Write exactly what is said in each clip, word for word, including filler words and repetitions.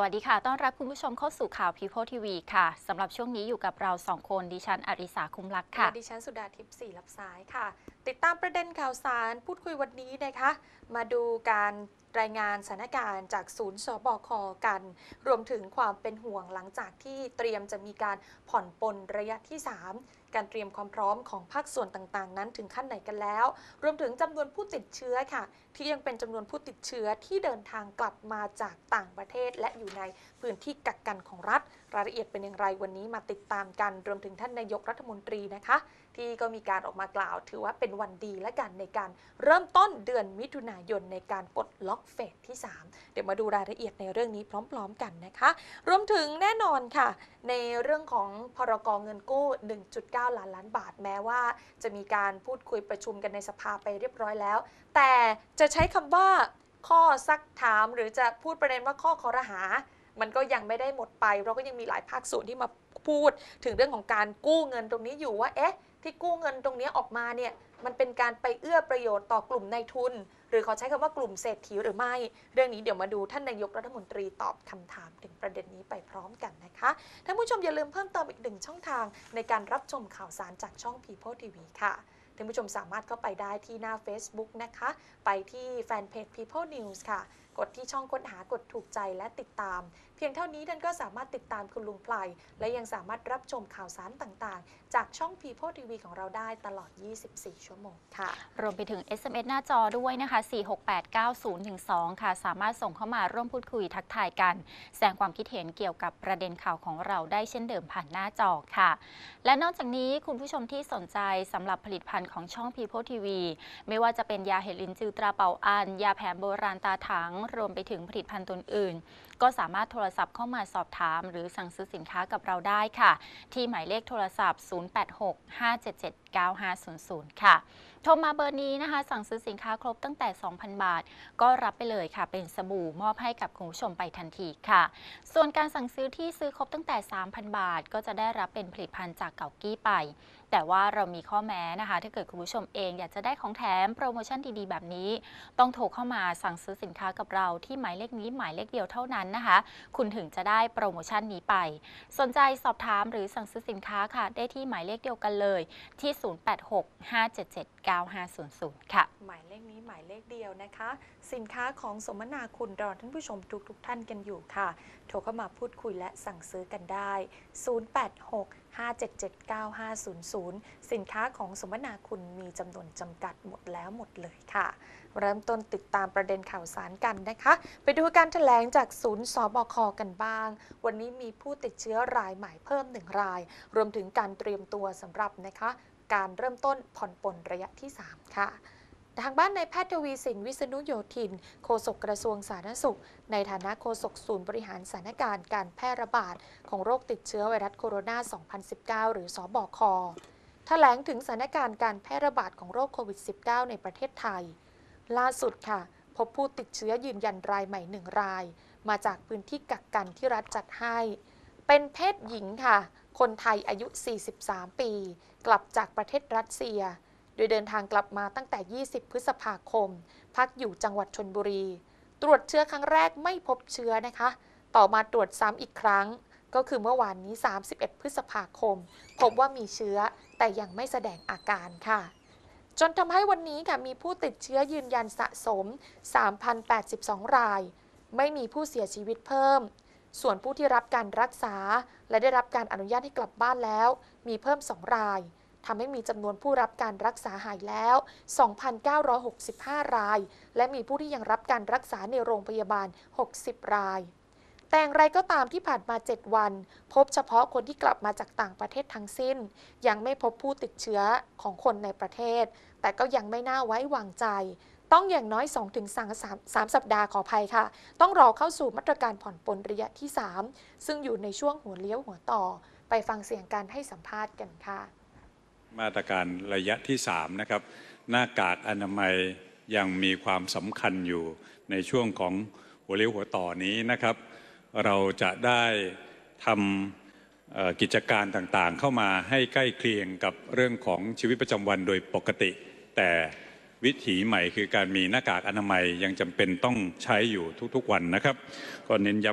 วัสดีค่ะต้อนรับคุณผู้ชมเข้าสู่ข่าว People ที วี ค่ะสำหรับช่วงนี้อยู่กับเราสองคนดิฉันอริสาคุ้มลักษ์ค่ะและดิฉันสุดาทิพย์ศรีรับสายค่ะติดตามประเด็นข่าวสารพูดคุยวันนี้นะคะมาดูการรายงานสถานการณ์จากศูนย์สบคกัน รวมถึงความเป็นห่วงหลังจากที่เตรียมจะมีการผ่อนปลนระยะที่ สาม การเตรียมความพร้อมของภาคส่วนต่างๆนั้นถึงขั้นไหนกันแล้วรวมถึงจำนวนผู้ติดเชื้อค่ะที่ยังเป็นจำนวนผู้ติดเชื้อที่เดินทางกลับมาจากต่างประเทศและอยู่ในพื้นที่กักกันของรัฐรายละเอียดเป็นอย่างไรวันนี้มาติดตามกันรวมถึงท่านนายกรัฐมนตรีนะคะที่ก็มีการออกมากล่าวถือว่าเป็นวันดีและกันในการเริ่มต้นเดือนมิถุนายนในการปลดล็อกเฟสที่ สาม เดี๋ยวมาดูรายละเอียดในเรื่องนี้พร้อมๆกันนะคะรวมถึงแน่นอนค่ะในเรื่องของพรก.เงินกู้ หนึ่งจุดเก้า ล้านล้านบาทแม้ว่าจะมีการพูดคุยประชุมกันในสภาไปเรียบร้อยแล้วแต่จะใช้คำว่าข้อซักถามหรือจะพูดประเด็นว่าข้อคอรหามันก็ยังไม่ได้หมดไปเราก็ยังมีหลายภาคส่วนที่มาพูดถึงเรื่องของการกู้เงินตรงนี้อยู่ว่าเอ๊ะที่กู้เงินตรงนี้ออกมาเนี่ยมันเป็นการไปเอื้อประโยชน์ต่อกลุ่มนายทุนหรือเขาใช้คำว่ากลุ่มเศรษฐีหรือไม่เรื่องนี้เดี๋ยวมาดูท่านนายกรัฐมนตรีตอบคำถามถึงประเด็นนี้ไปพร้อมกันนะคะท่านผู้ชมอย่าลืมเพิ่มเติมอีกหนึ่งช่องทางในการรับชมข่าวสารจากช่อง People ที วี ค่ะท่านผู้ชมสามารถเข้าไปได้ที่หน้า Facebook นะคะไปที่แฟนเพจ People News ค่ะกดที่ช่องค้นหากดถูกใจและติดตามเพียงเท่านี้ท่านก็สามารถติดตามคุณลุงไพลและยังสามารถรับชมข่าวสารต่างๆจากช่อง People ที วี ของเราได้ตลอดยี่สิบสี่ชั่วโมงค่ะรวมไปถึง เอส เอ็ม เอส หน้าจอด้วยนะคะสี่ หก แปด เก้า ศูนย์ หนึ่ง สองค่ะสามารถส่งเข้ามาร่วมพูดคุยทักทายกันแสดงความคิดเห็นเกี่ยวกับประเด็นข่าวของเราได้เช่นเดิมผ่านหน้าจอค่ะและนอกจากนี้คุณผู้ชมที่สนใจสำหรับผลิตภัณฑ์ของช่อง People ที วี ไม่ว่าจะเป็นยาเห็ดลิ้นจือตราเป่าอันยาแผนโบราณตาถังรวมไปถึงผลิตภัณฑ์ตัวอื่นก็สามารถโทรศัพท์เข้ามาสอบถามหรือสั่งซื้อสินค้ากับเราได้ค่ะที่หมายเลขโทรศัพท์ศูนย์ แปด หก ห้า เจ็ด เจ็ด เก้า ห้า ศูนย์ ศูนย์ค่ะโทรมาเบอร์นี้นะคะสั่งซื้อสินค้าครบตั้งแต่ สองพัน บาทก็รับไปเลยค่ะเป็นสบู่มอบให้กับคุณผู้ชมไปทันทีค่ะส่วนการสั่งซื้อที่ซื้อครบตั้งแต่ สามพัน บาทก็จะได้รับเป็นผลิตภัณฑ์จากเก่ากี้ไปแต่ว่าเรามีข้อแม้นะคะถ้าเกิดคุณผู้ชมเองอยากจะได้ของแถมโปรโมชั่นดีๆแบบนี้ต้องโทรเข้ามาสั่งซื้อสินค้ากับเราที่หมายเลขนี้หมายเลขเดียวเท่านั้นนะคะคุณถึงจะได้โปรโมชั่นนี้ไปสนใจสอบถามหรือสั่งซื้อสินค้าค่ะได้ที่หมายเลขเดียวกันเลยที่ ศูนย์ แปด หก ห้า เจ็ด เจ็ด เก้า ห้า ศูนย์ ศูนย์ ค่ะหมายเลขนี้หมายเลขเดียวนะคะสินค้าของสมนาคุณรอท่านผู้ชมทุกๆท่านกันอยู่ค่ะโทรเข้ามาพูดคุยและสั่งซื้อกันได้ ศูนย์ แปด หก ห้า เจ็ด เจ็ด เก้า ห้า ศูนย์ ศูนย์ สินค้าของสมนาคุณมีจำนวนจำกัดหมดแล้วหมดเลยค่ะเริ่มต้นติดตามประเด็นข่าวสารกันนะคะไปดูการแถลงจากศูนย์สบคกันบ้างวันนี้มีผู้ติดเชื้อรายใหม่เพิ่มหนึ่งรายรวมถึงการเตรียมตัวสำหรับนะคะการเริ่มต้นผ่อนปลนระยะที่ สาม ค่ะทางบ้านนายแพทย์ทวีสินวิษณุโยธินโฆษกกระทรวงสาธารณสุขในฐานะโฆษกศูนย์บริหารสถานการณ์การแพร่ระบาดของโรคติดเชื้อไวรัสโคโรนา สองพันสิบเก้า หรือสบคแถลงถึงสถานการณ์การแพร่ระบาดของโรคโควิด สิบเก้า ในประเทศไทยล่าสุดค่ะพบผู้ติดเชื้อยืนยันรายใหม่หนึ่งรายมาจากพื้นที่กักกันที่รัฐจัดให้เป็นเพศหญิงค่ะคนไทยอายุ สี่สิบสาม ปีกลับจากประเทศรัสเซียโดยเดินทางกลับมาตั้งแต่ ยี่สิบ พฤษภาคมพักอยู่จังหวัดชลบุรีตรวจเชื้อครั้งแรกไม่พบเชื้อนะคะต่อมาตรวจซ้ำอีกครั้งก็คือเมื่อวานนี้ สามสิบเอ็ด พฤษภาคมพบว่ามีเชื้อแต่ยังไม่แสดงอาการค่ะจนทำให้วันนี้ค่ะมีผู้ติดเชื้อยืนยันสะสม สามพันแปดสิบสอง รายไม่มีผู้เสียชีวิตเพิ่มส่วนผู้ที่รับการรักษาและได้รับการอนุญาตให้กลับบ้านแล้วมีเพิ่มสองรายทำให้มีจำนวนผู้รับการรักษาหายแล้ว สองพันเก้าร้อยหกสิบห้า รายและมีผู้ที่ยังรับการรักษาในโรงพยาบาลหกสิบรายแต่อย่างไรก็ตามที่ผ่านมาเจ็ดวันพบเฉพาะคนที่กลับมาจากต่างประเทศทั้งสิ้นยังไม่พบผู้ติดเชื้อของคนในประเทศแต่ก็ยังไม่น่าไว้วางใจต้องอย่างน้อย สองถึงสาม สาม สัปดาห์ขออภัยค่ะต้องรอเข้าสู่มาตรการผ่อนปลนระยะที่ สาม ซึ่งอยู่ในช่วงหัวเลี้ยวหัวต่อไปฟังเสียงการให้สัมภาษณ์กันค่ะมาตรการระยะที่ สาม นะครับหน้ากากอนามัยยังมีความสำคัญอยู่ในช่วงของหัวเลี้ยวหัวต่อนี้นะครับเราจะได้ทำกิจการต่างๆเข้ามาให้ใกล้เคียงกับเรื่องของชีวิตประจำวันโดยปกติแต่วิถีใหม่คือการมีหน้ากากอนามัยยังจำเป็นต้องใช้อยู่ทุกๆวันนะครับก็เน้นย้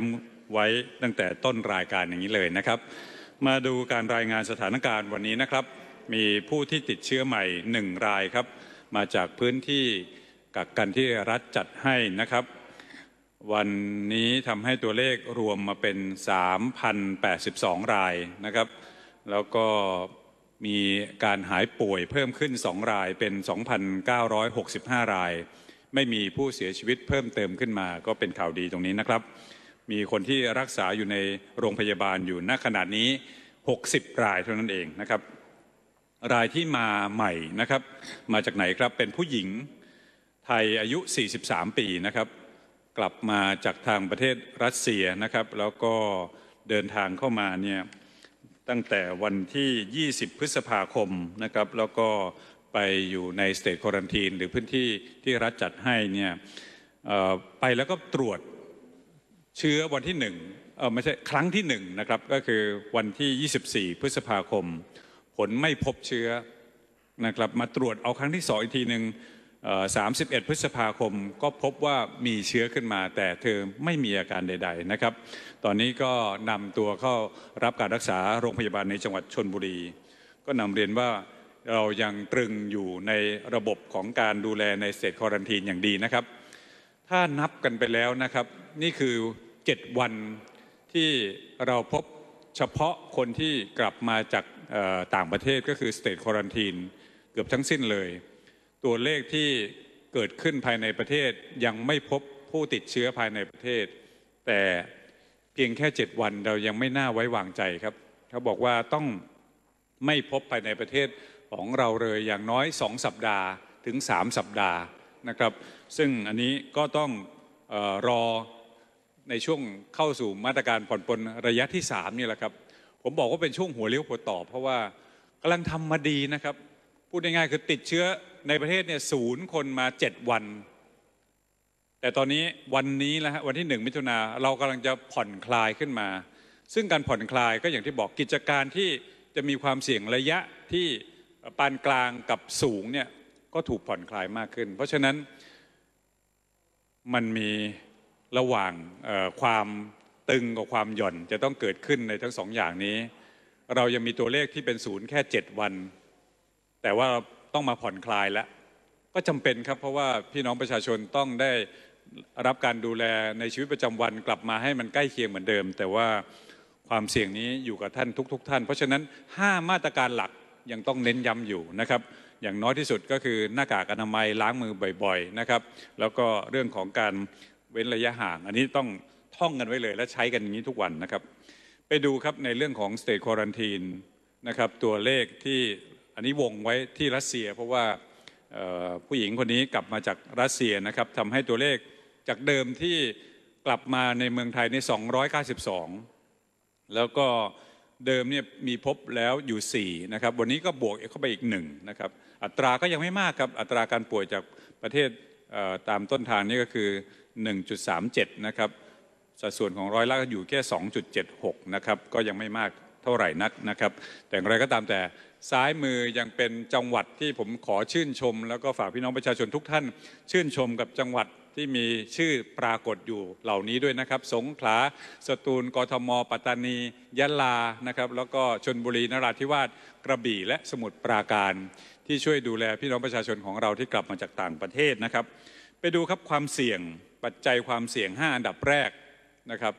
ไว้ตั้งแต่ต้นรายการอย่างนี้เลยนะครับมาดูการรายงานสถานการณ์วันนี้นะครับมีผู้ที่ติดเชื้อใหม่หนึ่งรายครับมาจากพื้นที่กักกันที่รัฐจัดให้นะครับวันนี้ทำให้ตัวเลขรวมมาเป็น สามพันแปดสิบสอง รายนะครับแล้วก็มีการหายป่วยเพิ่มขึ้นสองรายเป็น สองพันเก้าร้อยหกสิบห้า รายไม่มีผู้เสียชีวิตเพิ่มเติมขึ้นมาก็เป็นข่าวดีตรงนี้นะครับมีคนที่รักษาอยู่ในโรงพยาบาลอยู่ณขณะนี้หกสิบรายเท่านั้นเองนะครับรายที่มาใหม่นะครับมาจากไหนครับเป็นผู้หญิงไทยอายุสี่สิบสามปีนะครับกลับมาจากทางประเทศรัสเซียนะครับแล้วก็เดินทางเข้ามาเนี่ยตั้งแต่วันที่ยี่สิบพฤษภาคมนะครับแล้วก็ไปอยู่ในสเตทควอรันทีนหรือพื้นที่ที่รัฐจัดให้เนี่ยไปแล้วก็ตรวจเชื้อวันที่หนึ่งเออไม่ใช่ครั้งที่หนึ่งนะครับก็คือวันที่ยี่สิบสี่พฤษภาคมผลไม่พบเชื้อนะครับมาตรวจเอาครั้งที่สองอีกทีหนึ่งสามสิบเอ็ดพฤษภาคมก็พบว่ามีเชื้อขึ้นมาแต่เธอไม่มีอาการใดๆนะครับตอนนี้ก็นำตัวเข้ารับการรักษาโรงพยาบาลในจังหวัดชลบุรีก็นำเรียนว่าเรายังตรึงอยู่ในระบบของการดูแลในสเตทควอรันทีนอย่างดีนะครับถ้านับกันไปแล้วนะครับนี่คือเจ็ดวันที่เราพบเฉพาะคนที่กลับมาจากต่างประเทศก็คือสเตทควอรันทีนเกือบทั้งสิ้นเลยตัวเลขที่เกิดขึ้นภายในประเทศยังไม่พบผู้ติดเชื้อภายในประเทศแต่เพียงแค่เจ็ดวันเรายังไม่น่าไว้วางใจครับเขาบอกว่าต้องไม่พบภายในประเทศของเราเลยอย่างน้อยสองสัปดาห์ถึงสามสัปดาห์นะครับซึ่งอันนี้ก็ต้องเอ่อรอในช่วงเข้าสู่มาตรการผ่อนปลนระยะที่สามนี่แหละครับผมบอกว่าเป็นช่วงหัวเลี้ยวหัวต่อเพราะว่ากำลังทำมาดีนะครับพูดง่ายๆคือติดเชื้อในประเทศเนี่ยศูนย์คนมาเจ็ดวันแต่ตอนนี้วันนี้แล้วฮะวันที่หนึ่งมิถุนาเรากำลังจะผ่อนคลายขึ้นมาซึ่งการผ่อนคลายก็อย่างที่บอกกิจการที่จะมีความเสี่ยงระยะที่ปานกลางกับสูงเนี่ยก็ถูกผ่อนคลายมากขึ้นเพราะฉะนั้นมันมีระหว่างความตึงกับความหย่อนจะต้องเกิดขึ้นในทั้งสองอย่างนี้เรายังมีตัวเลขที่เป็นศูนย์แค่เจ็ดวันแต่ว่าต้องมาผ่อนคลายแล้วก็จำเป็นครับเพราะว่าพี่น้องประชาชนต้องได้รับการดูแลในชีวิตประจำวันกลับมาให้มันใกล้เคียงเหมือนเดิมแต่ว่าความเสี่ยงนี้อยู่กับท่านทุกๆ ท่านเพราะฉะนั้นห้ามาตรการหลักยังต้องเน้นย้ำอยู่นะครับอย่างน้อยที่สุดก็คือหน้ากากอนามัยล้างมือบ่อยๆนะครับแล้วก็เรื่องของการเว้นระยะห่างอันนี้ต้องท่องกันไว้เลยและใช้กันอย่างนี้ทุกวันนะครับไปดูครับในเรื่องของ State Quarantine นะครับตัวเลขที่อันนี้วงไว้ที่รัสเซียเพราะว่าผู้หญิงคนนี้กลับมาจากรัสเซียนะครับทำให้ตัวเลขจากเดิมที่กลับมาในเมืองไทยในสองร้อยเก้าสิบสองแล้วก็เดิมเนี่ยมีพบแล้วอยู่สี่นะครับวันนี้ก็บวกเข้าไปอีกหนึ่งนะครับอัตราก็ยังไม่มากครับอัตราการป่วยจากประเทศตามต้นทางนี่ก็คือ หนึ่งจุดสามเจ็ด นะครับสัดส่วนของร้อยละก็อยู่แค่ สองจุดเจ็ดหก นะครับก็ยังไม่มากเท่าไหร่นักนะครับแต่อย่างไรก็ตามแต่ซ้ายมือยังเป็นจังหวัดที่ผมขอชื่นชมแล้วก็ฝากพี่น้องประชาชนทุกท่านชื่นชมกับจังหวัดที่มีชื่อปรากฏอยู่เหล่านี้ด้วยนะครับสงขลาสตูลกทมปัตตานียะลานะครับแล้วก็ชลบุรีนราธิวาสกระบี่และสมุทรปราการที่ช่วยดูแลพี่น้องประชาชนของเราที่กลับมาจากต่างประเทศนะครับไปดูครับความเสี่ยงปัจจัยความเสี่ยงห้าอันดับแรกนะครับ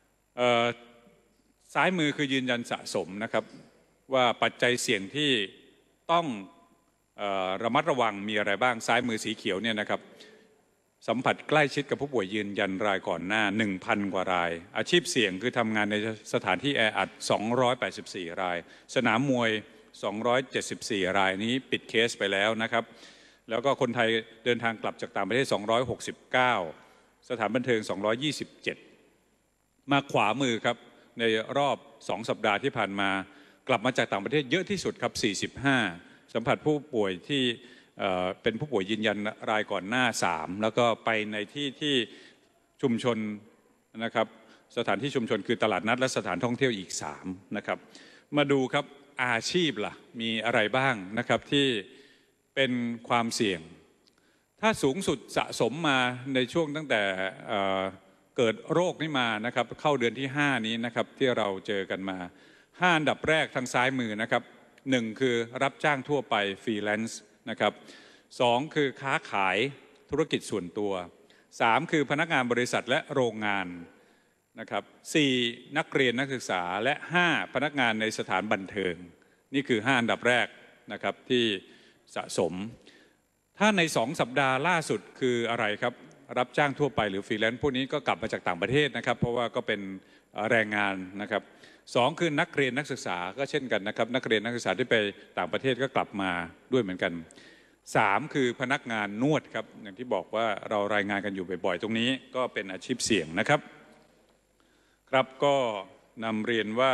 ซ้ายมือคือยืนยันสะสมนะครับว่าปัจจัยเสี่ยงที่ต้องเอ่อระมัดระวังมีอะไรบ้างซ้ายมือสีเขียวเนี่ยนะครับสัมผัสใกล้ชิดกับผู้ป่วยยืนยันรายก่อนหน้า หนึ่งพัน กว่ารายอาชีพเสี่ยงคือทำงานในสถานที่แออัดสองร้อยแปดสิบสี่รายสนามมวยสองร้อยเจ็ดสิบสี่รายนี้ปิดเคสไปแล้วนะครับแล้วก็คนไทยเดินทางกลับจากต่างประเทศสองร้อยหกสิบเก้าสถานบันเทิงสองร้อยยี่สิบเจ็ดมาขวามือครับในรอบสองสัปดาห์ที่ผ่านมากลับมาจากต่างประเทศเยอะที่สุดครับสี่สิบห้าสัมผัสผู้ป่วยที่เป็นผู้ป่วยยืนยันรายก่อนหน้าสามแล้วก็ไปในที่ที่ชุมชนนะครับสถานที่ชุมชนคือตลาดนัดและสถานท่องเที่ยวอีกสามนะครับมาดูครับอาชีพล่ะมีอะไรบ้างนะครับที่เป็นความเสี่ยงถ้าสูงสุดสะสมมาในช่วงตั้งแต่เกิดโรคนี้มานะครับเข้าเดือนที่ห้านี้นะครับที่เราเจอกันมาห้าอันดับแรกทางซ้ายมือนะครับหนึ่งคือรับจ้างทั่วไปฟรีแลนซ์นะครับสองคือค้าขายธุรกิจส่วนตัวสามคือพนักงานบริษัทและโรงงานนะครับสี่นักเรียนนักศึกษาและห้าพนักงานในสถานบันเทิงนี่คือห้าอันดับแรกนะครับที่สะสมถ้าในสองสัปดาห์ล่าสุดคืออะไรครับรับจ้างทั่วไปหรือฟรีแลนซ์พวกนี้ก็กลับมาจากต่างประเทศนะครับเพราะว่าก็เป็นแรงงานนะครับสองคือนักเรียนนักศึกษาก็เช่นกันนะครับนักเรียนนักศึกษาที่ไปต่างประเทศก็กลับมาด้วยเหมือนกันสามคือพนักงานนวดครับอย่างที่บอกว่าเรารายงานกันอยู่บ่อยๆตรงนี้ก็เป็นอาชีพเสี่ยงนะครับครับก็นำเรียนว่า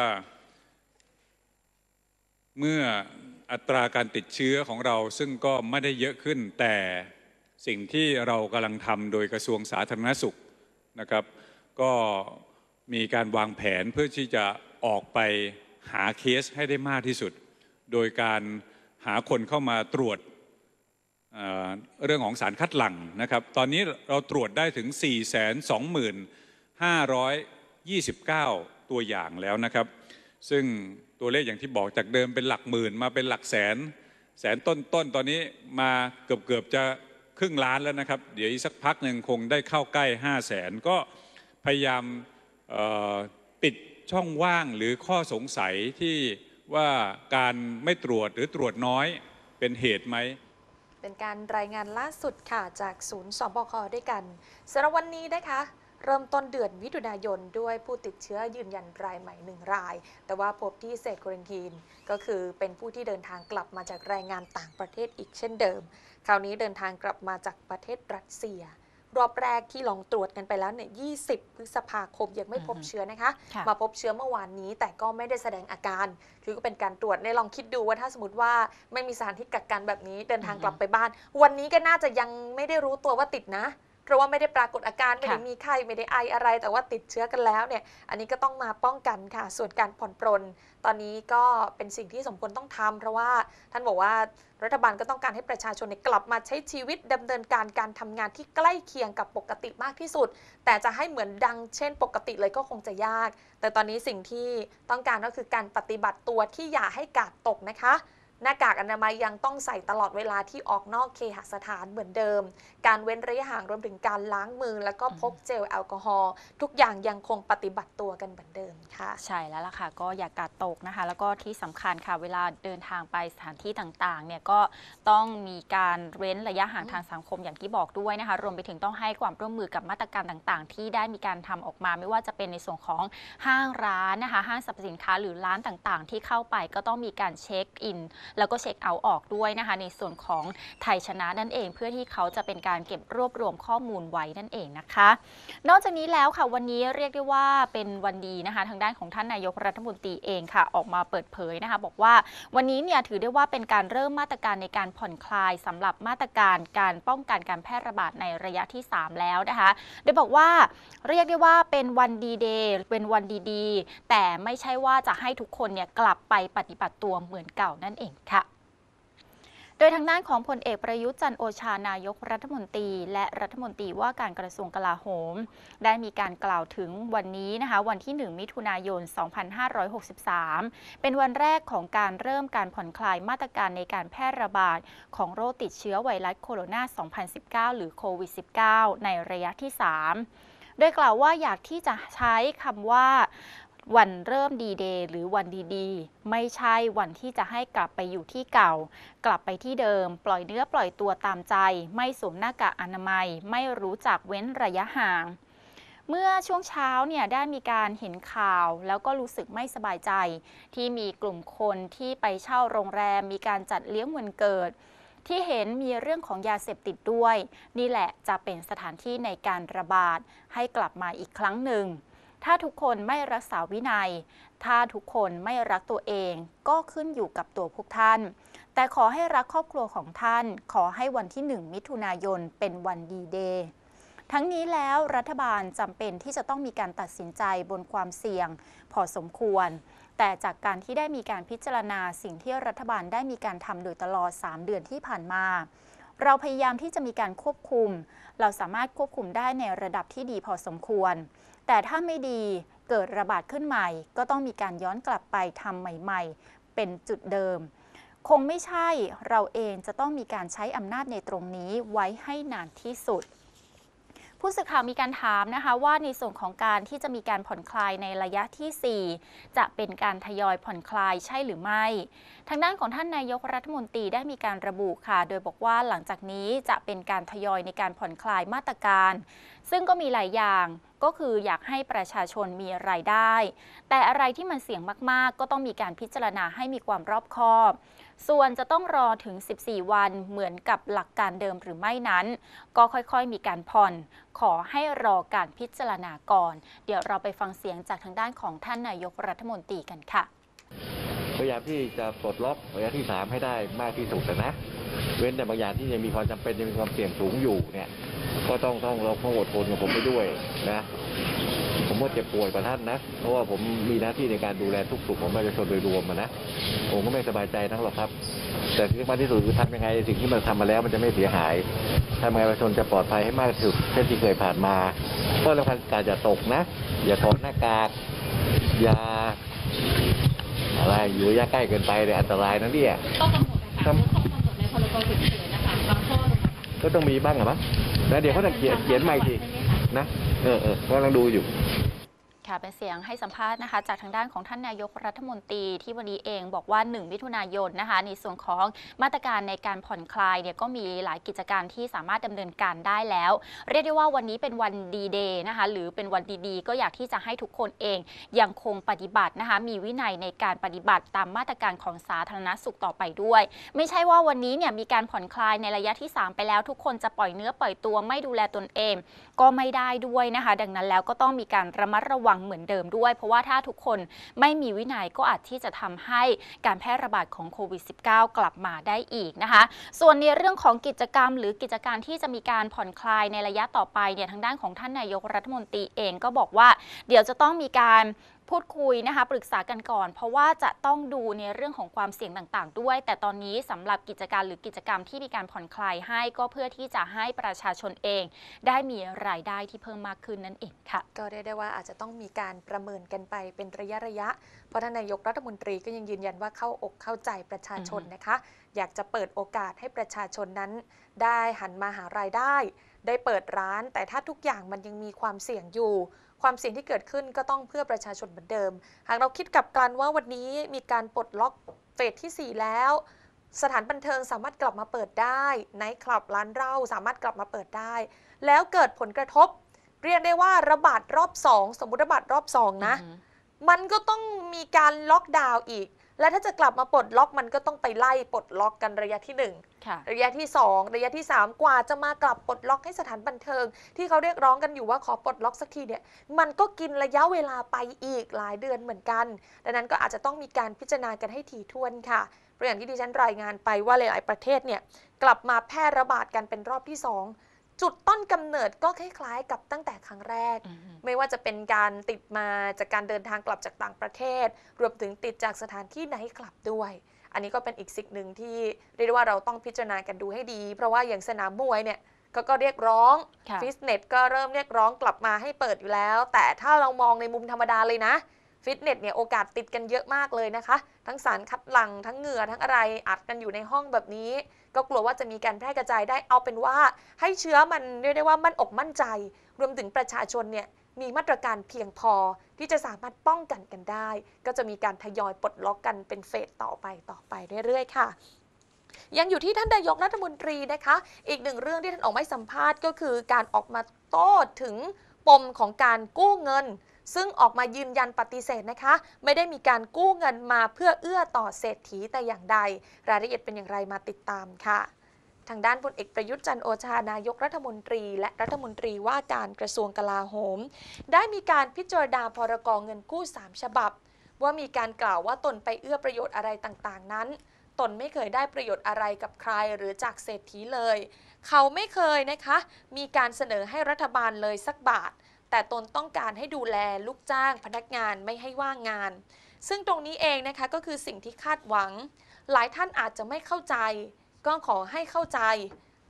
เมื่ออัตราการติดเชื้อของเราซึ่งก็ไม่ได้เยอะขึ้นแต่สิ่งที่เรากำลังทำโดยกระทรวงสาธารณสุขนะครับก็มีการวางแผนเพื่อที่จะออกไปหาเคสให้ได้มากที่สุดโดยการหาคนเข้ามาตรวจเอ่อเรื่องของสารคัดหลั่งนะครับตอนนี้เราตรวจได้ถึง สี่แสนสองหมื่นห้าร้อยยี่สิบเก้า ตัวอย่างแล้วนะครับซึ่งตัวเลขอย่างที่บอกจากเดิมเป็นหลักหมื่นมาเป็นหลักแสนแสนต้นๆ ต, ตอนนี้มาเกือบๆจะครึ่งล้านแล้วนะครับเดี๋ยวอีกสักพักหนึ่งคงได้เข้าใกล้ห้าแสนก็พยายามปิดช่องว่างหรือข้อสงสัยที่ว่าการไม่ตรวจหรือตรวจน้อยเป็นเหตุไหมเป็นการรายงานล่าสุดค่ะจากศูนย์สบคด้วยกันสำหรับวันนี้นะคะเริ่มต้นเดือนมิถุนายนด้วยผู้ติดเชื้อยืนยันรายใหม่หนึ่งรายแต่ว่าพบที่เซตควอรันทีนก็คือเป็นผู้ที่เดินทางกลับมาจากแรงงานต่างประเทศอีกเช่นเดิมคราวนี้เดินทางกลับมาจากประเทศรัสเซียรอบแรกที่ลองตรวจกันไปแล้วเนี่ยยี่สิบพฤษภาคมยังไม่พบเชื้อนะคะมาพบเชื้อเมื่อวานนี้แต่ก็ไม่ได้แสดงอาการคือก็เป็นการตรวจในลองคิดดูว่าถ้าสมมติว่าไม่มีสถานที่กักกันแบบนี้เดินทางกลับไปบ้านวันนี้ก็น่าจะยังไม่ได้รู้ตัวว่าติดนะเพราะว่าไม่ได้ปรากฏอาการไม่ได้มีไข้ไม่ได้ไออะไรแต่ว่าติดเชื้อกันแล้วเนี่ยอันนี้ก็ต้องมาป้องกันค่ะส่วนการผ่อนปรนตอนนี้ก็เป็นสิ่งที่สมควรต้องทำเพราะว่าท่านบอกว่ารัฐบาลก็ต้องการให้ประชาชนกลับมาใช้ชีวิตดำเนินการการทำงานที่ใกล้เคียงกับปกติมากที่สุดแต่จะให้เหมือนดังเช่นปกติเลยก็คงจะยากแต่ตอนนี้สิ่งที่ต้องการก็คือการปฏิบัติตัวที่อย่าให้กาดตกนะคะหน้ากากอนามัยยังต้องใส่ตลอดเวลาที่ออกนอกเคหสถานเหมือนเดิมการเว้นระยะห่างรวมถึงการล้างมือแล้วก็พกเจลแอลกอฮอล์ทุกอย่างยังคงปฏิบัติตัวกันเหมือนเดิมค่ะใช่แล้วล่ะค่ะก็อย่ากาดตกนะคะแล้วก็ที่สำคัญค่ะเวลาเดินทางไปสถานที่ต่างๆเนี่ยก็ต้องมีการเว้นระยะห่างทางสังคมอย่างที่บอกด้วยนะคะรวมไปถึงต้องให้ความร่วมมือกับมาตรการต่างๆที่ได้มีการทำออกมาไม่ว่าจะเป็นในส่วนของห้างร้านนะคะห้างสรรพสินค้าหรือร้านต่างๆที่เข้าไปก็ต้องมีการเช็คอินแล้วก็เช็คเอาท์ออกด้วยนะคะในส่วนของไทยชนะนั่นเองเพื่อที่เขาจะเป็นการเก็บรวบรวมข้อมูลไว้นั่นเองนะคะนอกจากนี้แล้วค่ะวันนี้เรียกได้ว่าเป็นวันดีนะคะทางด้านของท่านนายกรัฐมนตรีเองค่ะออกมาเปิดเผยนะคะบอกว่าวันนี้เนี่ยถือได้ว่าเป็นการเริ่มมาตรการในการผ่อนคลายสำหรับมาตรการการป้องกันการแพร่ระบาดในระยะที่สามแล้วนะคะโดยบอกว่าเรียกได้ว่าเป็นวันดีเดย์เป็นวันดีๆแต่ไม่ใช่ว่าจะให้ทุกคนเนี่ยกลับไปปฏิบัติตัวเหมือนเก่านั่นเองค่ะโดยทางด้านของพลเอกประยุทธ์จันทร์โอชานายกรัฐมนตรีและรัฐมนตรีว่าการกระทรวงกลาโหมได้มีการกล่าวถึงวันนี้นะคะวันที่หนึ่งมิถุนายนสองพันห้าร้อยหกสิบสามเป็นวันแรกของการเริ่มการผ่อนคลายมาตรการในการแพร่ระบาดของโรคติดเชื้อไวรัสโคโรนา สองพันสิบเก้า หรือโควิด สิบเก้า ในระยะที่สามโดยกล่าวว่าอยากที่จะใช้คำว่าวันเริ่มดีเดย์หรือวันดีๆไม่ใช่วันที่จะให้กลับไปอยู่ที่เก่ากลับไปที่เดิมปล่อยเนื้อปล่อยตัวตามใจไม่สวมหน้ากากอนามัยไม่รู้จักเว้นระยะห่างเมื่อช่วงเช้าเนี่ยได้มีการเห็นข่าวแล้วก็รู้สึกไม่สบายใจที่มีกลุ่มคนที่ไปเช่าโรงแรมมีการจัดเลี้ยงวันเกิดที่เห็นมีเรื่องของยาเสพติดด้วยนี่แหละจะเป็นสถานที่ในการระบาดให้กลับมาอีกครั้งหนึ่งถ้าทุกคนไม่รักษาวินัยถ้าทุกคนไม่รักตัวเองก็ขึ้นอยู่กับตัวพวกท่านแต่ขอให้รักครอบครัวของท่านขอให้วันที่หนึ่งมิถุนายนเป็นวันดีเดย์ทั้งนี้แล้วรัฐบาลจำเป็นที่จะต้องมีการตัดสินใจบนความเสี่ยงพอสมควรแต่จากการที่ได้มีการพิจารณาสิ่งที่รัฐบาลได้มีการทำโดยตลอดสามเดือนที่ผ่านมาเราพยายามที่จะมีการควบคุมเราสามารถควบคุมได้ในระดับที่ดีพอสมควรแต่ถ้าไม่ดีเกิดระบาดขึ้นใหม่ก็ต้องมีการย้อนกลับไปทำใหม่ๆเป็นจุดเดิมคงไม่ใช่เราเองจะต้องมีการใช้อำนาจในตรงนี้ไว้ให้นานที่สุดผู้สื่อข่าวมีการถามนะคะว่าในส่วนของการที่จะมีการผ่อนคลายในระยะที่สี่จะเป็นการทยอยผ่อนคลายใช่หรือไม่ทางด้านของท่านนายกรัฐมนตรีได้มีการระบุค่ะโดยบอกว่าหลังจากนี้จะเป็นการทยอยในการผ่อนคลายมาตรการซึ่งก็มีหลายอย่างก็คืออยากให้ประชาชนมีรายได้แต่อะไรที่มันเสี่ยงมากๆก็ต้องมีการพิจารณาให้มีความรอบคอบส่วนจะต้องรอถึงสิบสี่วันเหมือนกับหลักการเดิมหรือไม่นั้นก็ค่อยๆมีการผ่อนขอให้รอการพิจารณาก่อนเดี๋ยวเราไปฟังเสียงจากทางด้านของท่านนายกรัฐมนตรีกันค่ะพยายามที่จะปลดล็อกระยะที่สามให้ได้มากที่สุดนะเว้นแต่บางอย่างที่ยังมีความจำเป็นยังมีความเสี่ยงสูงอยู่เนี่ยก็ต้องต้องเราต้องอดทนกับผมไปด้วยนะผมก็เจ็บป่วยกว่าท่านนะเพราะว่าผมมีหน้าที่ในการดูแลทุกสุขของประชาชนโดยรวมนะผมก็ไม่สบายใจทั้งหรอกครับแต่ที่สำคัญที่สุดคือทำยังไงสิ่งที่มันทำมาแล้วมันจะไม่เสียหายทำยังไงประชาชนจะปลอดภัยให้มากที่สุดเช่นที่เคยผ่านมาก็สำคัญการอย่าตกนะอย่าถอดหน้ากากอย่าอะไรอยู่ระยะใกล้เกินไปเลยอันตรายนะเนี่ยต้องกำหนดนะคะต้องกำหนดในพรบฉุกเฉินนะคะบางข้อลงมาก็ต้องมีบ้างอะมั้งแล้วเดี๋ยวเขาจะเขียนเขียนใหม่ทีนะเออเออก็ต้องดูอยู่ค่ะเป็นเสียงให้สัมภาษณ์นะคะจากทางด้านของท่านนายกรัฐมนตรีที่วันนี้เองบอกว่าหนึ่งมิถุนายนนะคะในส่วนของมาตรการในการผ่อนคลายเนี่ยก็มีหลายกิจการที่สามารถดำเนินการได้แล้วเรียกได้ว่าวันนี้เป็นวันดีเดย์นะคะหรือเป็นวันดีๆก็อยากที่จะให้ทุกคนเองยังคงปฏิบัตินะคะมีวินัยในการปฏิบัติตามมาตรการของสาธารณสุขต่อไปด้วยไม่ใช่ว่าวันนี้เนี่ยมีการผ่อนคลายในระยะที่สามไปแล้วทุกคนจะปล่อยเนื้อปล่อยตัวไม่ดูแลตนเองก็ไม่ได้ด้วยนะคะดังนั้นแล้วก็ต้องมีการระมัดระวังเหมือนเดิมด้วยเพราะว่าถ้าทุกคนไม่มีวินัยก็อาจที่จะทำให้การแพร่ระบาดของโควิด สิบเก้า กลับมาได้อีกนะคะส่วนในเรื่องของกิจกรรมหรือกิจการที่จะมีการผ่อนคลายในระยะต่อไปเนี่ยทางด้านของท่านนายกรัฐมนตรีเองก็บอกว่าเดี๋ยวจะต้องมีการพูดคุยนะคะปรึกษากันก่อนเพราะว่าจะต้องดูในเรื่องของความเสี่ยงต่างๆด้วยแต่ตอนนี้สำหรับกิจการหรือกิจกรรมที่มีการผ่อนคลายให้ก็เพื่อที่จะให้ประชาชนเองได้มีรายได้ที่เพิ่มมากขึ้นนั่นเองค่ะก็เรียกได้ว่าอาจจะต้องมีการประเมินกันไปเป็นระยะระยะเพราะท่านนายกรัฐมนตรีก็ยังยืนยันว่าเข้าอกเข้าใจประชาชนนะคะอยากจะเปิดโอกาสให้ประชาชนนั้นได้หันมาหารายได้ได้เปิดร้านแต่ถ้าทุกอย่างมันยังมีความเสี่ยงอยู่ความเสี่ยงที่เกิดขึ้นก็ต้องเพื่อประชาชนเหมือนเดิมหากเราคิดกลับกันว่าวันนี้มีการปลดล็อกเฟสที่สี่แล้วสถานบันเทิงสามารถกลับมาเปิดได้ไนท์คลับร้านเหล้าสามารถกลับมาเปิดได้แล้วเกิดผลกระทบเรียกได้ว่าระบาดรอบสองสมมุติระบาดรอบสองนะมันก็ต้องมีการล็อกดาวน์อีกและถ้าจะกลับมาปลดล็อกมันก็ต้องไปไล่ปลดล็อกกันระยะที่หนึ่งระยะที่สองระยะที่สามกว่าจะมากลับปลดล็อกให้สถานบันเทิงที่เขาเรียกร้องกันอยู่ว่าขอปลดล็อกสักทีเนี่ยมันก็กินระยะเวลาไปอีกหลายเดือนเหมือนกันดังนั้นก็อาจจะต้องมีการพิจารณากันให้ถี่ถ้วนค่ะเพราะอย่างที่ดิฉันรายงานไปว่าหลายๆประเทศเนี่ยกลับมาแพร่ระบาดกันเป็นรอบที่สองจุดต้นกำเนิดก็คล้ายๆกับตั้งแต่ครั้งแรก mm-hmm. ไม่ว่าจะเป็นการติดมาจากการเดินทางกลับจากต่างประเทศรวมถึงติดจากสถานที่ไนท์คลับด้วยอันนี้ก็เป็นอีกสิ่งหนึ่งที่เรียกว่าเราต้องพิจารณากันดูให้ดีเพราะว่าอย่างสนามมวยเนี่ยก็ก็เรียกร้องฟิตเนสก็เริ่มเรียกร้องกลับมาให้เปิดอยู่แล้วแต่ถ้าเรามองในมุมธรรมดาเลยนะฟิตเนสเนี่ยโอกาสติดกันเยอะมากเลยนะคะทั้งสารคัดหลั่งทั้งเหงื่อทั้งอะไรอัดกันอยู่ในห้องแบบนี้ก็กลัวว่าจะมีการแพร่กระจายได้เอาเป็นว่าให้เชื้อมันเรียกได้ว่ามั่นอกมั่นใจรวมถึงประชาชนเนี่ยมีมาตรการเพียงพอที่จะสามารถป้องกันกันได้ก็จะมีการทยอยปลดล็อกกันเป็นเฟสต่อไปต่อไปเรื่อยๆค่ะยังอยู่ที่ท่านนายกรัฐมนตรีนะคะอีกหนึ่งเรื่องที่ท่านออกมาให้สัมภาษณ์ก็คือการออกมาโต้ถึงปมของการกู้เงินซึ่งออกมายืนยันปฏิเสธนะคะไม่ได้มีการกู้เงินมาเพื่อเอื้อต่อเศรษฐีแต่อย่างใดรายละเอียดเป็นอย่างไรมาติดตามค่ะทางด้านพลเอกประยุทธ์จันทร์โอชานายกรัฐมนตรีและรัฐมนตรีว่าการกระทรวงกลาโหมได้มีการพิจารณาพรก.เงินกู้สามฉบับว่ามีการกล่าวว่าตนไปเอื้อประโยชน์อะไรต่างๆนั้นตนไม่เคยได้ประโยชน์อะไรกับใครหรือจากเศรษฐีเลยเขาไม่เคยนะคะมีการเสนอให้รัฐบาลเลยสักบาทแต่ตนต้องการให้ดูแลลูกจ้างพนักงานไม่ให้ว่างงานซึ่งตรงนี้เองนะคะก็คือสิ่งที่คาดหวังหลายท่านอาจจะไม่เข้าใจก็ขอให้เข้าใจ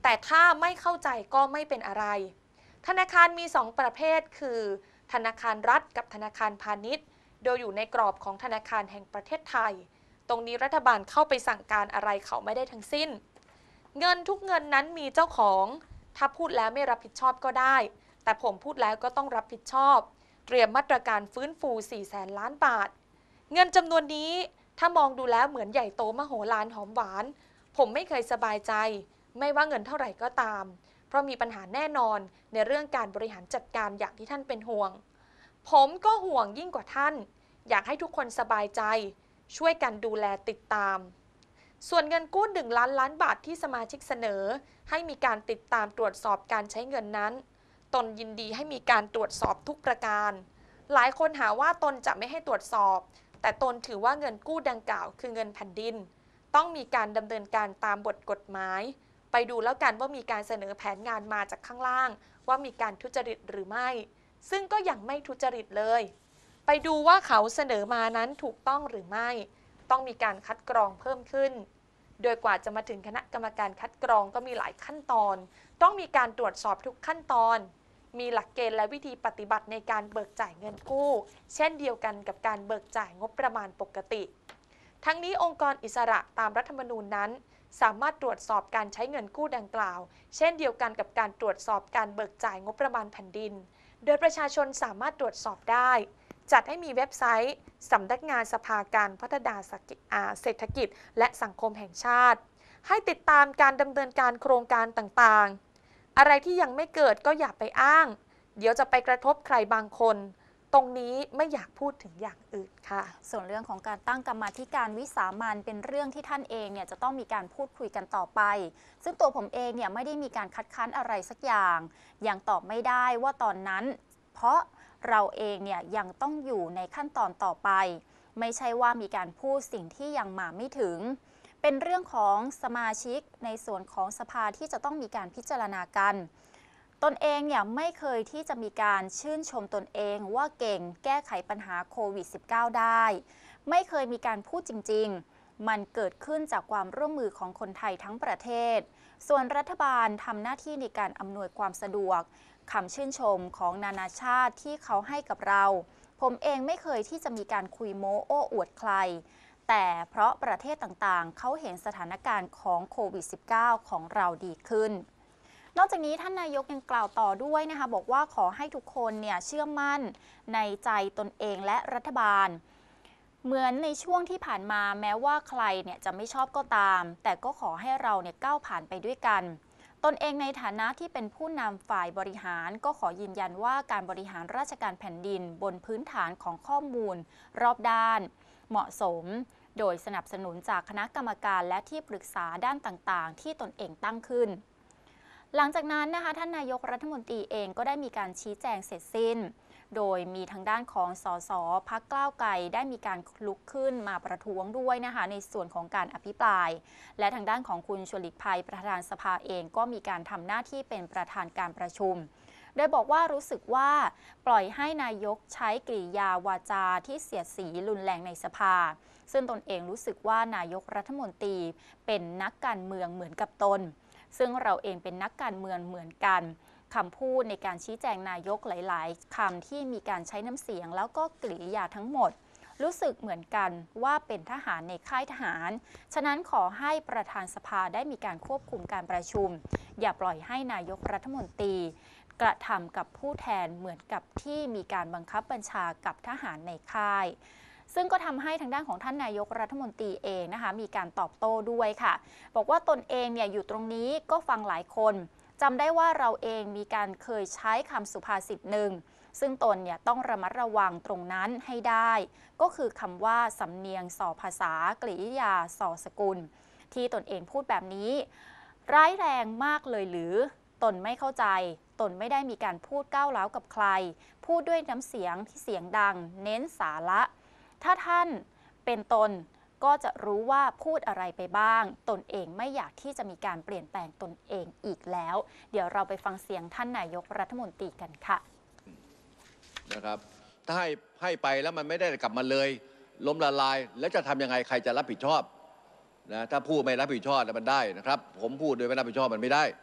แต่ถ้าไม่เข้าใจก็ไม่เป็นอะไรธนาคารมีสองประเภทคือธนาคารรัฐกับธนาคารพาณิชย์โดยอยู่ในกรอบของธนาคารแห่งประเทศไทยตรงนี้รัฐบาลเข้าไปสั่งการอะไรเขาไม่ได้ทั้งสิ้นเงินทุกเงินนั้นมีเจ้าของถ้าพูดแล้วไม่รับผิดชอบก็ได้แต่ผมพูดแล้วก็ต้องรับผิดชอบเตรียมมาตรการฟื้นฟูสี่แสนล้านบาทเงินจำนวนนี้ถ้ามองดูแล้วเหมือนใหญ่โตมโหฬารหอมหวานผมไม่เคยสบายใจไม่ว่าเงินเท่าไหร่ก็ตามเพราะมีปัญหาแน่นอนในเรื่องการบริหารจัดการอย่างที่ท่านเป็นห่วงผมก็ห่วงยิ่งกว่าท่านอยากให้ทุกคนสบายใจช่วยกันดูแลติดตามส่วนเงินกู้หนึ่งล้านล้านบาทที่สมาชิกเสนอให้มีการติดตามตรวจสอบการใช้เงินนั้นตนยินดีให้มีการตรวจสอบทุกประการหลายคนหาว่าตนจะไม่ให้ตรวจสอบแต่ตนถือว่าเงินกู้ดังกล่าวคือเงินแผ่นดินต้องมีการดำเนินการตามบทกฎหมายไปดูแล้วกันว่ามีการเสนอแผนงานมาจากข้างล่างว่ามีการทุจริตหรือไม่ซึ่งก็ยังไม่ทุจริตเลยไปดูว่าเขาเสนอมานั้นถูกต้องหรือไม่ต้องมีการคัดกรองเพิ่มขึ้นโดยกว่าจะมาถึงคณะกรรมการคัดกรองก็มีหลายขั้นตอนต้องมีการตรวจสอบทุกขั้นตอนมีหลักเกณฑ์และวิธีปฏิบัติในการเบิกจ่ายเงินกู้เช่นเดียวกันกับการเบิกจ่ายงบประมาณปกติทั้งนี้องค์กรอิสระตามรัฐธรรมนูญนั้นสามารถตรวจสอบการใช้เงินกู้ดังกล่าวเช่นเดียวกันกับการตรวจสอบการเบิกจ่ายงบประมาณแผ่นดินโดยประชาชนสามารถตรวจสอบได้จัดให้มีเว็บไซต์สำนักงานสภาการพัฒนาเศรษฐกิจและสังคมแห่งชาติให้ติดตามการดำเนินการโครงการต่างๆอะไรที่ยังไม่เกิดก็อย่าไปอ้างเดี๋ยวจะไปกระทบใครบางคนตรงนี้ไม่อยากพูดถึงอย่างอื่นค่ะส่วนเรื่องของการตั้งกรรมาธิการวิสามัญเป็นเรื่องที่ท่านเองเนี่ยจะต้องมีการพูดคุยกันต่อไปซึ่งตัวผมเองเนี่ยไม่ได้มีการคัดค้านอะไรสักอย่างยังตอบไม่ได้ว่าตอนนั้นเพราะเราเองเนี่ยยังต้องอยู่ในขั้นตอนต่อไปไม่ใช่ว่ามีการพูดสิ่งที่ยังมาไม่ถึงเป็นเรื่องของสมาชิกในส่วนของสภาที่จะต้องมีการพิจารณากันตนเองเนี่ยไม่เคยที่จะมีการชื่นชมตนเองว่าเก่งแก้ไขปัญหาโควิด สิบเก้า ได้ไม่เคยมีการพูดจริงๆมันเกิดขึ้นจากความร่วมมือของคนไทยทั้งประเทศส่วนรัฐบาลทำหน้าที่ในการอำนวยความสะดวกคำชื่นชมของนานาชาติที่เขาให้กับเราผมเองไม่เคยที่จะมีการคุยโม้โอ้อวดใครแต่เพราะประเทศต่างๆเขาเห็นสถานการณ์ของโควิด สิบเก้า ของเราดีขึ้นนอกจากนี้ท่านนายกยังกล่าวต่อด้วยนะคะบอกว่าขอให้ทุกคนเนี่ยเชื่อมั่นในใจตนเองและรัฐบาลเหมือนในช่วงที่ผ่านมาแม้ว่าใครเนี่ยจะไม่ชอบก็ตามแต่ก็ขอให้เราเนี่ยก้าวผ่านไปด้วยกันตนเองในฐานะที่เป็นผู้นำฝ่ายบริหารก็ขอยืนยันว่าการบริหารราชการแผ่นดินบนพื้นฐานของข้อมูลรอบด้านเหมาะสมโดยสนับสนุนจากคณะกรรมการและที่ปรึกษาด้านต่างๆที่ตนเองตั้งขึ้นหลังจากนั้นนะคะท่านนายกรัฐมนตรีเองก็ได้มีการชี้แจงเสร็จสิ้นโดยมีทางด้านของสสพรรคก้าวไกลได้มีการลุกขึ้นมาประท้วงด้วยนะคะในส่วนของการอภิปรายและทางด้านของคุณชวนหลีกภัยประธานสภาเองก็มีการทำหน้าที่เป็นประธานการประชุมโดยบอกว่ารู้สึกว่าปล่อยให้นายกใช้กริยาวาจาที่เสียดสีรุนแรงในสภาซึ่งตนเองรู้สึกว่านายกรัฐมนตรีเป็นนักการเมืองเหมือนกับตนซึ่งเราเองเป็นนักการเมืองเหมือนกันคำพูดในการชี้แจงนายกหลายๆคำที่มีการใช้น้ำเสียงแล้วก็กริยาทั้งหมดรู้สึกเหมือนกันว่าเป็นทหารในค่ายทหารฉะนั้นขอให้ประธานสภาได้มีการควบคุมการประชุมอย่าปล่อยให้นายกรัฐมนตรีกระทำกับผู้แทนเหมือนกับที่มีการบังคับบัญชากับทหารในค่ายซึ่งก็ทำให้ทางด้านของท่านนายกรัฐมนตรีเองนะคะมีการตอบโต้ด้วยค่ะบอกว่าตนเองเนี่ยอยู่ตรงนี้ก็ฟังหลายคนจำได้ว่าเราเองมีการเคยใช้คำสุภาษิตหนึ่งซึ่งตนเนี่ยต้องระมัดระวังตรงนั้นให้ได้ก็คือคำว่าสำเนียงส่อภาษากริยาส่อสกุลที่ตนเองพูดแบบนี้ร้ายแรงมากเลยหรือตนไม่เข้าใจตนไม่ได้มีการพูดก้าวร้าวกับใครพูดด้วยน้ำเสียงที่เสียงดังเน้นสาระถ้าท่านเป็นตนก็จะรู้ว่าพูดอะไรไปบ้างตนเองไม่อยากที่จะมีการเปลี่ยนแปลงตนเองอีกแล้วเดี๋ยวเราไปฟังเสียงท่านนายกรัฐมนตรีกันค่ะนะครับถ้าให้ให้ไปแล้วมันไม่ได้กลับมาเลยล้มละลายแล้วจะทำยังไงใครจะรับผิดชอบนะถ้าพูดไม่รับผิดชอบมันได้นะครับผมพูดโดยไม่รับผิดชอบมันไม่ได้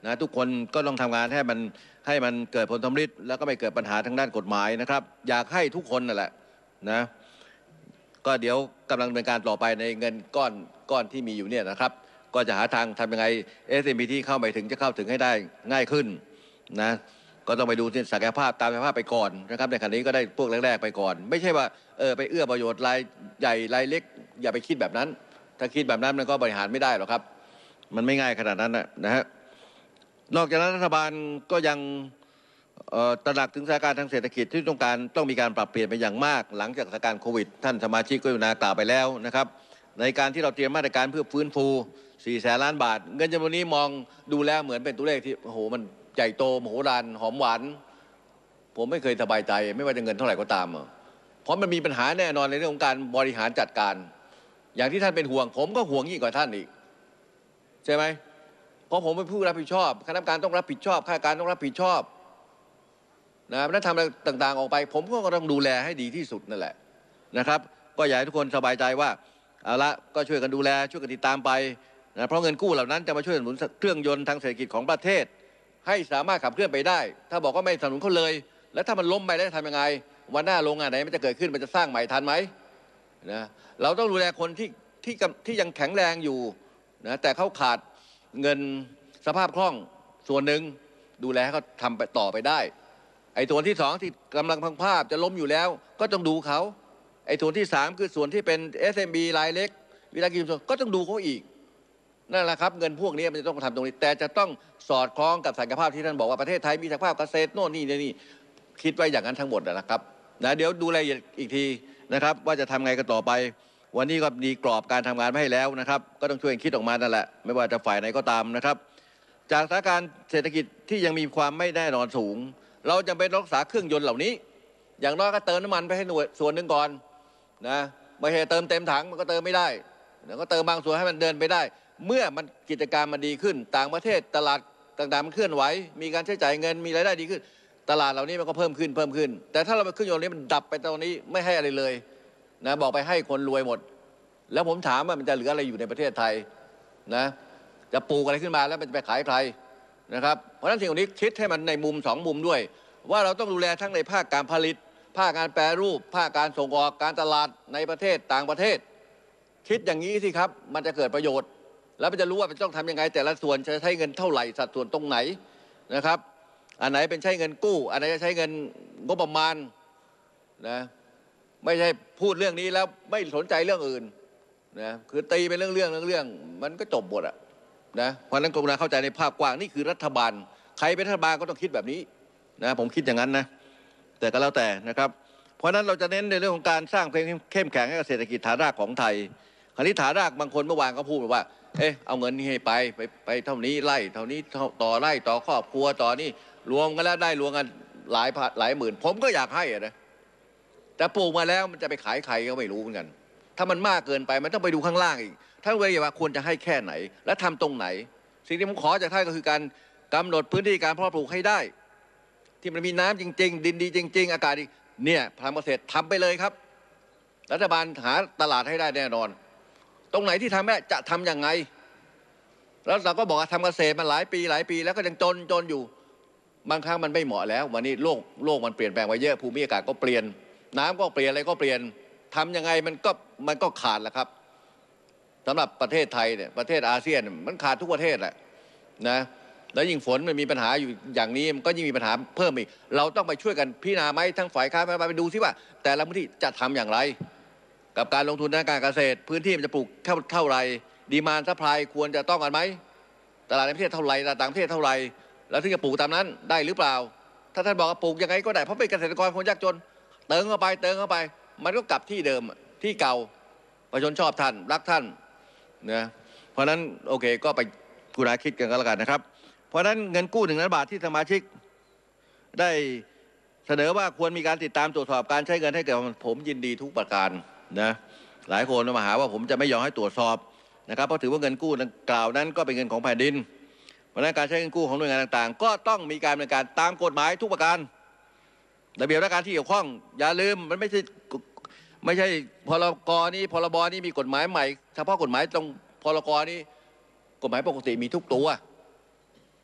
นะทุกคนก็ต้องทำงานให้มันให้มันเกิดผลสำฤทธิ์แล้วก็ไม่เกิดปัญหาทางด้านกฎหมายนะครับอยากให้ทุกคนนั่นแหละนะก็เดี๋ยวกำลังดำเนินการต่อไปในเงินก้อนก้อนที่มีอยู่เนี่ยนะครับก็จะหาทางทำยังไง เอส เอ็ม พี ที่เข้าไปถึงจะเข้าถึงให้ได้ง่ายขึ้นนะก็ต้องไปดูที่ศักยภาพตามศักยภาพไปก่อนนะครับในขณะนี้ก็ได้พวกแรกๆไปก่อน ไม่ใช่ว่าเออไปเอื้อประโยชน์รายใหญ่รายเล็กอย่าไปคิดแบบนั้นถ้าคิดแบบนั้นมันก็บริหารไม่ได้หรอกครับมันไม่ง่ายขนาดนั้นนะนะฮะนอกจากนั้นรัฐบาลก็ยังตระหนักถึงสถานการณ์ทางเศรษฐกิจที่ต้องการต้องมีการปรับเปลี่ยนไปอย่างมากหลังจากสถานการณ์โควิดท่านสมาชิกก็อยู่นากล่าวไปแล้วนะครับในการที่เราเตรียมมาตรการเพื่อฟื้นฟูสี่แสนล้านบาทเงินจำนวนนี้มองดูแล้วเหมือนเป็นตัวเลขที่โอ้โหมันใหญ่โตมโหฬารหอมหวานผมไม่เคยสบายใจไม่ว่าจะเงินเท่าไหร่ก็ตามเพราะมันมีปัญหาแน่นอนในเรื่องของการบริหารจัดการอย่างที่ท่านเป็นห่วงผมก็ห่วงยิ่งกว่าท่านอีกใช่ไหมเพราะผมเป็นผู้รับผิดชอบคณะกรรมการต้องรับผิดชอบข้าราชการต้องรับผิดชอบนะนั้นทำอะไรต่างๆออกไปผมก็ต้องดูแลให้ดีที่สุดนั่นแหละนะครับก็อยากให้ทุกคนสบายใจว่าเอาละก็ช่วยกันดูแลช่วยกันติดตามไปนะเพราะเงินกู้เหล่านั้นจะมาช่วยสนับสนุนเครื่องยนต์ทางเศรษฐกิจของประเทศให้สามารถขับเคลื่อนไปได้ถ้าบอกว่าไม่สนับสนุนเขาเลยแล้วถ้ามันล้มไปแล้วทำยังไงวันหน้าโรงงานไหนมันจะเกิดขึ้นมันจะสร้างใหม่ทันไหมนะเราต้องดูแลคนที่ที่ที่ยังแข็งแรงอยู่นะแต่เขาขาดเงินสภาพคล่องส่วนหนึ่งดูแลให้เขาทำไปต่อไปได้ไอ้ส่วนที่สองที่กำลังพังภาพจะล้มอยู่แล้วก็ต้องดูเขาไอ้ส่วนที่สามคือส่วนที่เป็น เอส เอ็ม บี รายเล็กวิสาหกิจชุมชนก็ต้องดูเขาอีกนั่นแหละครับเงินพวกนี้มันจะต้องทำตรงนี้แต่จะต้องสอดคล้องกับศักยภาพที่ท่านบอกว่าประเทศไทยมีศักยภาพเกษตรโน่นนี่นี่คิดไว้อย่างนั้นทั้งหมดนะครับนะเดี๋ยวดูรายละเอียดอีกทีนะครับว่าจะทำไงกันต่อไปวันนี้ก็มีกรอบการทำงานมาให้แล้วนะครับก็ต้องช่วยคิดออกมานั่นแหละไม่ว่าจะฝ่ายไหนก็ตามนะครับจากสถานการณ์เศรษฐกิจที่ยังมีความไม่แน่นอนสูงเราจะเป็นรักษาเครื่องยนต์เหล่านี้อย่างน้อยก็เติมน้ำมันไปให้หน่วยส่วนหนึ่งก่อนนะไม่ใช่เติมเต็มถังมันก็เติมไม่ได้แล้วก็เติมบางส่วนให้มันเดินไปได้เมื่อมันกิจการมันดีขึ้นต่างประเทศตลาดต่างๆมันเคลื่อนไหวมีการใช้จ่ายเงินมีรายได้ดีขึ้นตลาดเหล่านี้มันก็เพิ่มขึ้นเพิ่มขึ้นแต่ถ้าเราไปเครื่องยนต์นี้มันดับไปตรงนี้ไม่ให้อะไรเลยนะบอกไปให้คนรวยหมดแล้วผมถามว่ามันจะเหลืออะไรอยู่ในประเทศไทยนะจะปลูกอะไรขึ้นมาแล้วมันจะไปขายใครนะครับเพราะฉะนั้นสิ่งนี้คิดให้มันในมุมสองมุมด้วยว่าเราต้องดูแลทั้งในภาคการผลิตภาคการแปรรูปภาคการส่งออกการตลาดในประเทศต่างประเทศคิดอย่างนี้สิครับมันจะเกิดประโยชน์แล้วมันจะรู้ว่ามันต้องทำยังไงแต่ละส่วนจะใช้เงินเท่าไหร่สัดส่วนตรงไหนนะครับอันไหนเป็นใช้เงินกู้อันไหนจะใช้เงินงบประมาณนะไม่ใช่พูดเรื่องนี้แล้วไม่สนใจเรื่องอื่นนะคือตีเป็นเรื่องเรื่องเรื่องเรื่องมันก็จบหมดอะนะเพราะฉะนั้นกรุณาเข้าใจในภาพกว้างนี่คือรัฐบาลใครเป็นรัฐบาลก็ต้องคิดแบบนี้นะผมคิดอย่างนั้นนะแต่ก็แล้วแต่นะครับเพราะฉะนั้นเราจะเน้นในเรื่องของการสร้างความเข้มแข็งให้กับเศรษฐกิจฐานรากของไทยคราวนี้ฐานรากบางคนเมื่อวานก็พูดว่าเอ๊ะเอาเงินนี้ให้ไปไปไปเท่านี้ไร่เท่านี้ต่อไร่ต่อครอบครัวต่อนี่รวมกันแล้วได้รวมกันหลายพันหลายหมื่นผมก็อยากให้อะนะแต่ปลูกมาแล้วมันจะไปขายใครก็ไม่รู้เหมือนกันถ้ามันมากเกินไปมันต้องไปดูข้างล่างอีกท่านเวรว่าควรจะให้แค่ไหนและทำตรงไหนสิ่งที่ผมขอจากท่านก็คือการกำหนดพื้นที่การเพาะปลูกให้ได้ที่มันมีน้ำจริงๆดินดีจริงๆอากาศดีเนี่ยทำเกษตรทำไปเลยครับรัฐบาลหาตลาดให้ได้แน่นอนตรงไหนที่ทำไม่ได้จะทำยังไงแล้วเราก็บอกว่าทำเกษตรมาหลายปีหลายปีแล้วก็ยังจนจนอยู่บางครั้งมันไม่เหมาะแล้ววันนี้โลกโลกมันเปลี่ยนแปลงไปเยอะภูมิอากาศก็เปลี่ยนน้ำก็เปลี่ยนอะไรก็เปลี่ยนทำยังไงมันก็มันก็ขาดแหละครับสำหรับประเทศไทยเนี่ยประเทศอาเซียนมันขาดทุกประเทศแหละนะแล้วยิ่งฝนมันมีปัญหาอยู่อย่างนี้มันก็ยิ่งมีปัญหาเพิ่มอีกเราต้องไปช่วยกันพิจารณาไหมทั้งฝ่ายค้านไปดูซิว่าแต่ละพื้นที่จะทำอย่างไรกับการลงทุนทางการเกษตรพื้นที่มันจะปลูกเท่าเท่าไรดีมานด์ซัพพลายควรจะต้องกันไหมตลาดในประเทศเท่าไรตลาดต่างประเทศเท่าไรแล้วถึงจะปลูกตามนั้นได้หรือเปล่าถ้าท่านบอกว่าปลูกยังไงก็ได้เพราะเป็นเกษตรกรคนยากจนเติมเข้าไปเติมเข้าไปมันก็กลับที่เดิมที่เก่าประชาชนชอบท่านรักท่านนะเพราะฉะนั้นโอเคก็ไปกุณาคิดกันก็แล้วกันนะครับเพราะฉะนั้นเงินกู้หนึ่งล้านบาทที่สมาชิกได้เสนอว่าควรมีการติดตามตรวจสอบการใช้เงินให้เกิดผมยินดีทุกประการนะหลายคนมาหาว่าผมจะไม่ยอมให้ตรวจสอบนะครับเพราะถือว่าเงินกู้ดังกล่าวนั้นก็เป็นเงินของแผ่นดินเพราะฉะนั้นการใช้เงินกู้ของหน่วยงานต่างๆก็ต้องมีการดำเนินการตามกฎหมายทุกประการระเบียบราชการที่เกี่ยวข้องอย่าลืมมันไม่ใช่ไม่ใช่พรกนี้พรบนี้มีกฎหมายใหม่เฉพาะกฎหมายตรงพรกนี้กฎหมายปกติมีทุกตัว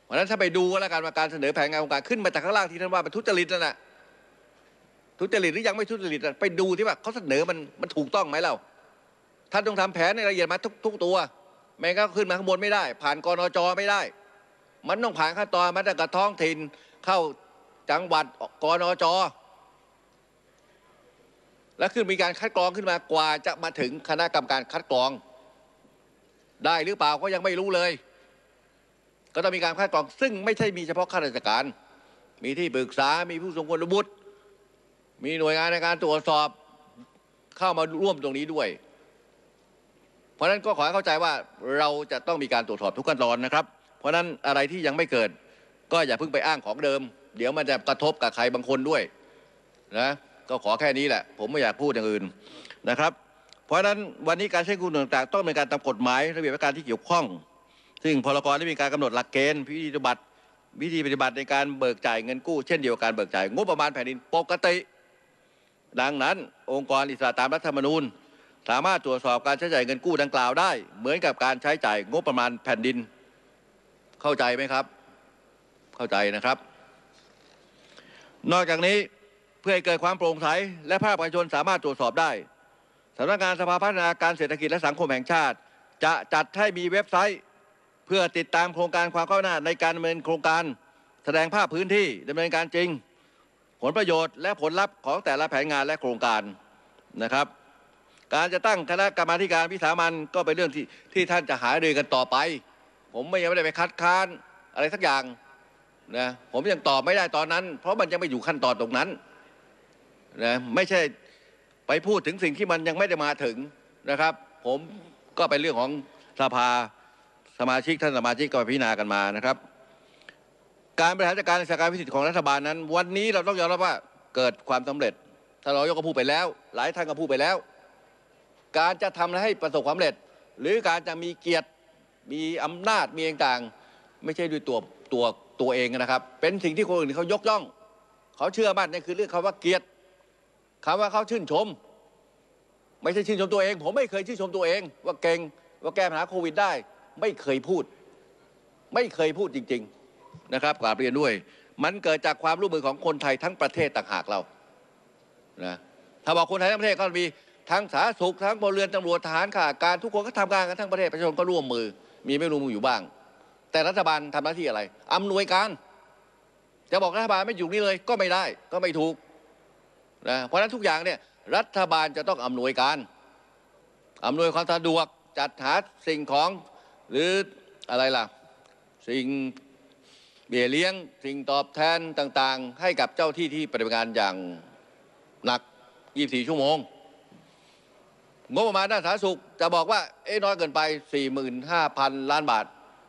เพราะฉะนั้นถ้าไปดูแล้วกันว่าการเสนอแผนงานโครงการขึ้นมาจากข้างล่างที่ท่านว่าเป็นทุจริตนั่นแหละทุจริตหรือยังไม่ทุจริตไปดูที่ว่าเขาเสนอมันมันถูกต้องไหมเราท่านต้องทำแผนในรายละเอียดมาทุกทุกตัวไม่งั้นก็ขึ้นมาข้างบนไม่ได้ผ่านกนจไม่ได้มันต้องผ่านขั้นตอนมาตั้งแต่ท้องถิ่นเข้าจังหวัดกนจแล้วขึ้นมีการคัดกรองขึ้นมากว่าจะมาถึงคณะกรรมการคัดกรองได้หรือเปล่าก็ยังไม่รู้เลยก็ต้องมีการคัดกรองซึ่งไม่ใช่มีเฉพาะข้าราชการมีที่ปรึกษามีผู้ทรงคุณวุฒิมีหน่วยงานในการตรวจสอบเข้ามาร่วมตรงนี้ด้วยเพราะฉะนั้นก็ขอให้เข้าใจว่าเราจะต้องมีการตรวจสอบทุกขั้นตอนนะครับเพราะฉะนั้นอะไรที่ยังไม่เกิดก็อย่าเพิ่งไปอ้างของเดิมเดี๋ยวมันจะกระทบกับใครบางคนด้วยนะก็ขอแค่นี้แหละผมไม่อยากพูดอย่างอื่นนะครับเพราะฉะนั้นวันนี้การใช้กู้ต่างๆต้องเป็นการตามกฎหมายระเบียบการที่เกี่ยวข้องซึ่งพรกได้มีการกำหนดหลักเกณฑ์วิธีปฏิบัติวิธีปฏิบัติในการเบิกจ่ายเงินกู้เช่นเดียวกันเบิกจ่ายงบประมาณแผ่นดินปกติดังนั้นองค์กรอิสระตามรัฐธรรมนูญสามารถตรวจสอบการใช้จ่ายเงินกู้ดังกล่าวได้เหมือนกับการใช้จ่ายงบประมาณแผ่นดินเข้าใจไหมครับเข้าใจนะครับนอกจากนี้เพื่อให้เกิดความโปร่งใสและภาคประชาชนสามารถตรวจสอบได้สำนักงานสภาพัฒนาการเศรษฐกิจและสังคมแห่งชาติจะจัดให้มีเว็บไซต์เพื่อติดตามโครงการความก้าวหน้าในการดำเนินโครงการแสดงภาพพื้นที่ดำเนินการจริงผลประโยชน์และผลลัพธ์ของแต่ละแผนงานและโครงการนะครับการจะตั้งคณะกรรมาธิการวิสามัญก็เป็นเรื่องที่ที่ท่านจะหารือกันต่อไปผมไม่ยังไม่ได้ไปคัดค้านอะไรสักอย่างนะผมยังตอบไม่ได้ตอนนั้นเพราะมันยังไม่อยู่ขั้นตอนตรงนั้นนะไม่ใช่ไปพูดถึงสิ่งที่มันยังไม่ได้มาถึงนะครับผมก็เป็นเรื่องของสภาสมาชิกท่านสมาชิกก็พิจารณากันมานะครับการบริหารจัดการราชการพิเศษของรัฐบาลนั้นวันนี้เราต้องยอมรับว่าเกิดความสำเร็จท่านรองนายกก็พูดไปแล้วหลายท่านก็พูดไปแล้วการจะทำให้ประสบความสำเร็จหรือการจะมีเกียรติมีอำนาจมีต่างๆไม่ใช่ด้วยตัวตัวตัวเองนะครับเป็นสิ่งที่คนอื่นเขายกย่องเขาเชื่อมั่นนี่คือเรื่องคำว่าเกียรติคำว่าเขาชื่นชมไม่ใช่ชื่นชมตัวเองผมไม่เคยชื่นชมตัวเองว่าเก่งว่าแก้ปัญหาโควิดได้ไม่เคยพูดไม่เคยพูดจริงๆนะครับกราบเรียนด้วยมันเกิดจากความร่วมมือของคนไทยทั้งประเทศต่างหากเรานะถ้าบอกคนไทยทั้งประเทศก็มีทั้งสาธารณสุขทั้งพลเรือนตำรวจทหารข้าราชการทุกคนก็ทำงานกันทั้งประเทศประชาชนก็ร่วมมือมีไม่ร่วมมืออยู่บ้างแต่รัฐบาลทำหน้าที่อะไรอำนวยการจะบอกรัฐบาลไม่อยู่นี่เลยก็ไม่ได้ก็ไม่ถูกนะเพราะฉะนั้นทุกอย่างเนี่ยรัฐบาลจะต้องอำนวยการอำนวยความสะดวกจัดหาสิ่งของหรืออะไรล่ะสิ่งเบี้ยเลี้ยงสิ่งตอบแทนต่างๆให้กับเจ้าที่ที่ปฏิบัติงานอย่างหนักยี่สิบสี่ชั่วโมงงบประมาณด้านสาธารณสุขจะบอกว่าเอ๊ะน้อยเกินไป สี่หมื่นห้าพัน ล้านบาท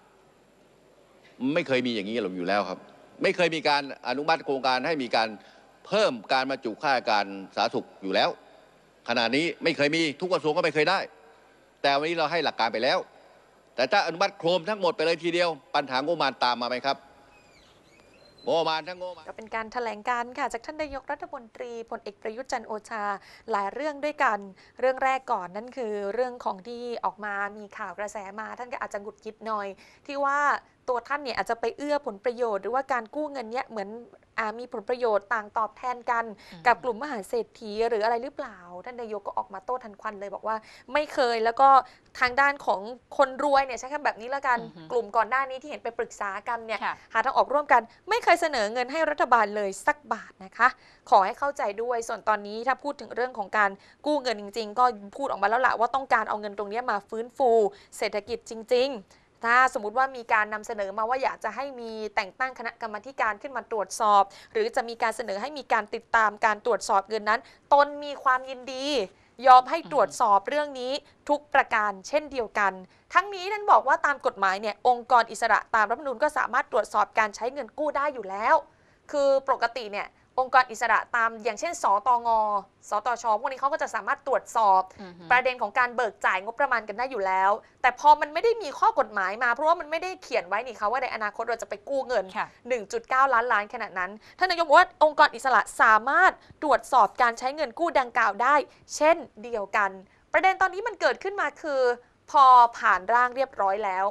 ไม่เคยมีอย่างนี้หรอกอยู่แล้วครับไม่เคยมีการอนุมัติโครงการให้มีการเพิ่มการบรรจุข้าราชการสาธารณสุขอยู่แล้วขณะนี้ไม่เคยมีทุกกระทรวงก็ไม่เคยได้แต่วันนี้เราให้หลักการไปแล้วแต่ถ้าอนุมัติโครมทั้งหมดไปเลยทีเดียวปัญหางบประมาณตามมาไหมครับงบประมาณทั้งงบก็เป็นการแถลงการณ์ค่ะจากท่านนายกรัฐมนตรีพลเอกประยุทธ์จันทร์โอชาหลายเรื่องด้วยกันเรื่องแรกก่อนนั่นคือเรื่องของที่ออกมามีข่าวกระแสมาท่านก็อาจจะหงุดหงิดหน่อยที่ว่าตัวท่านเนี่ยอาจจะไปเอื้อผลประโยชน์หรือว่าการกู้เงินเนี้ยเหมือนมีผลประโยชน์ต่างตอบแทนกันกับกลุ่มมหาเศรษฐีหรืออะไรหรือเปล่าท่านนายกก็ออกมาโต้ทันควันเลยบอกว่าไม่เคยแล้วก็ทางด้านของคนรวยเนี่ยใช้คำแบบนี้แล้วกันกลุ่มก่อนหน้านี้ที่เห็นไปปรึกษากันเนี่ยหาทางออกร่วมกันไม่เคยเสนอเงินให้รัฐบาลเลยสักบาทนะคะขอให้เข้าใจด้วยส่วนตอนนี้ถ้าพูดถึงเรื่องของการกู้เงินจริงๆก็พูดออกมาแล้วล่ะว่าต้องการเอาเงินตรงนี้มาฟื้นฟูเศรษฐกิจจริงๆถ้าสมมติว่ามีการนำเสนอมาว่าอยากจะให้มีแต่งตั้งคณะกรรมาการขึ้นมาตรวจสอบหรือจะมีการเสนอให้มีการติดตามการตรวจสอบเงินนั้นตนมีความยินดียอมให้ตรวจสอบเรื่องนี้ทุกประการเช่นเดียวกันทั้งนี้ท่านบอกว่าตามกฎหมายเนี่ยองค์กรอิสระตามรัฐธรรมนูญก็สามารถตรวจสอบการใช้เงินกู้ได้อยู่แล้วคือปกติเนี่ยองค์กรอิสระตามอย่างเช่นสตงสตชพวกนี้เขาก็จะสามารถตรวจสอบประเด็นของการเบิกจ่ายงบประมาณกันได้อยู่แล้วแต่พอมันไม่ได้มีข้อกฎหมายมาเพราะว่ามันไม่ได้เขียนไว้นี่คะว่าในอนาคตเราจะไปกู้เงิน หนึ่งจุดเก้า ล้านล้านขนาดนั้นท่านนายกบอกว่าองค์กรอิสระสามารถตรวจสอบการใช้เงินกู้ดังกล่าวได้เช่นเดียวกันประเด็นตอนนี้มันเกิดขึ้นมาคือพอผ่านร่างเรียบร้อยแล้ว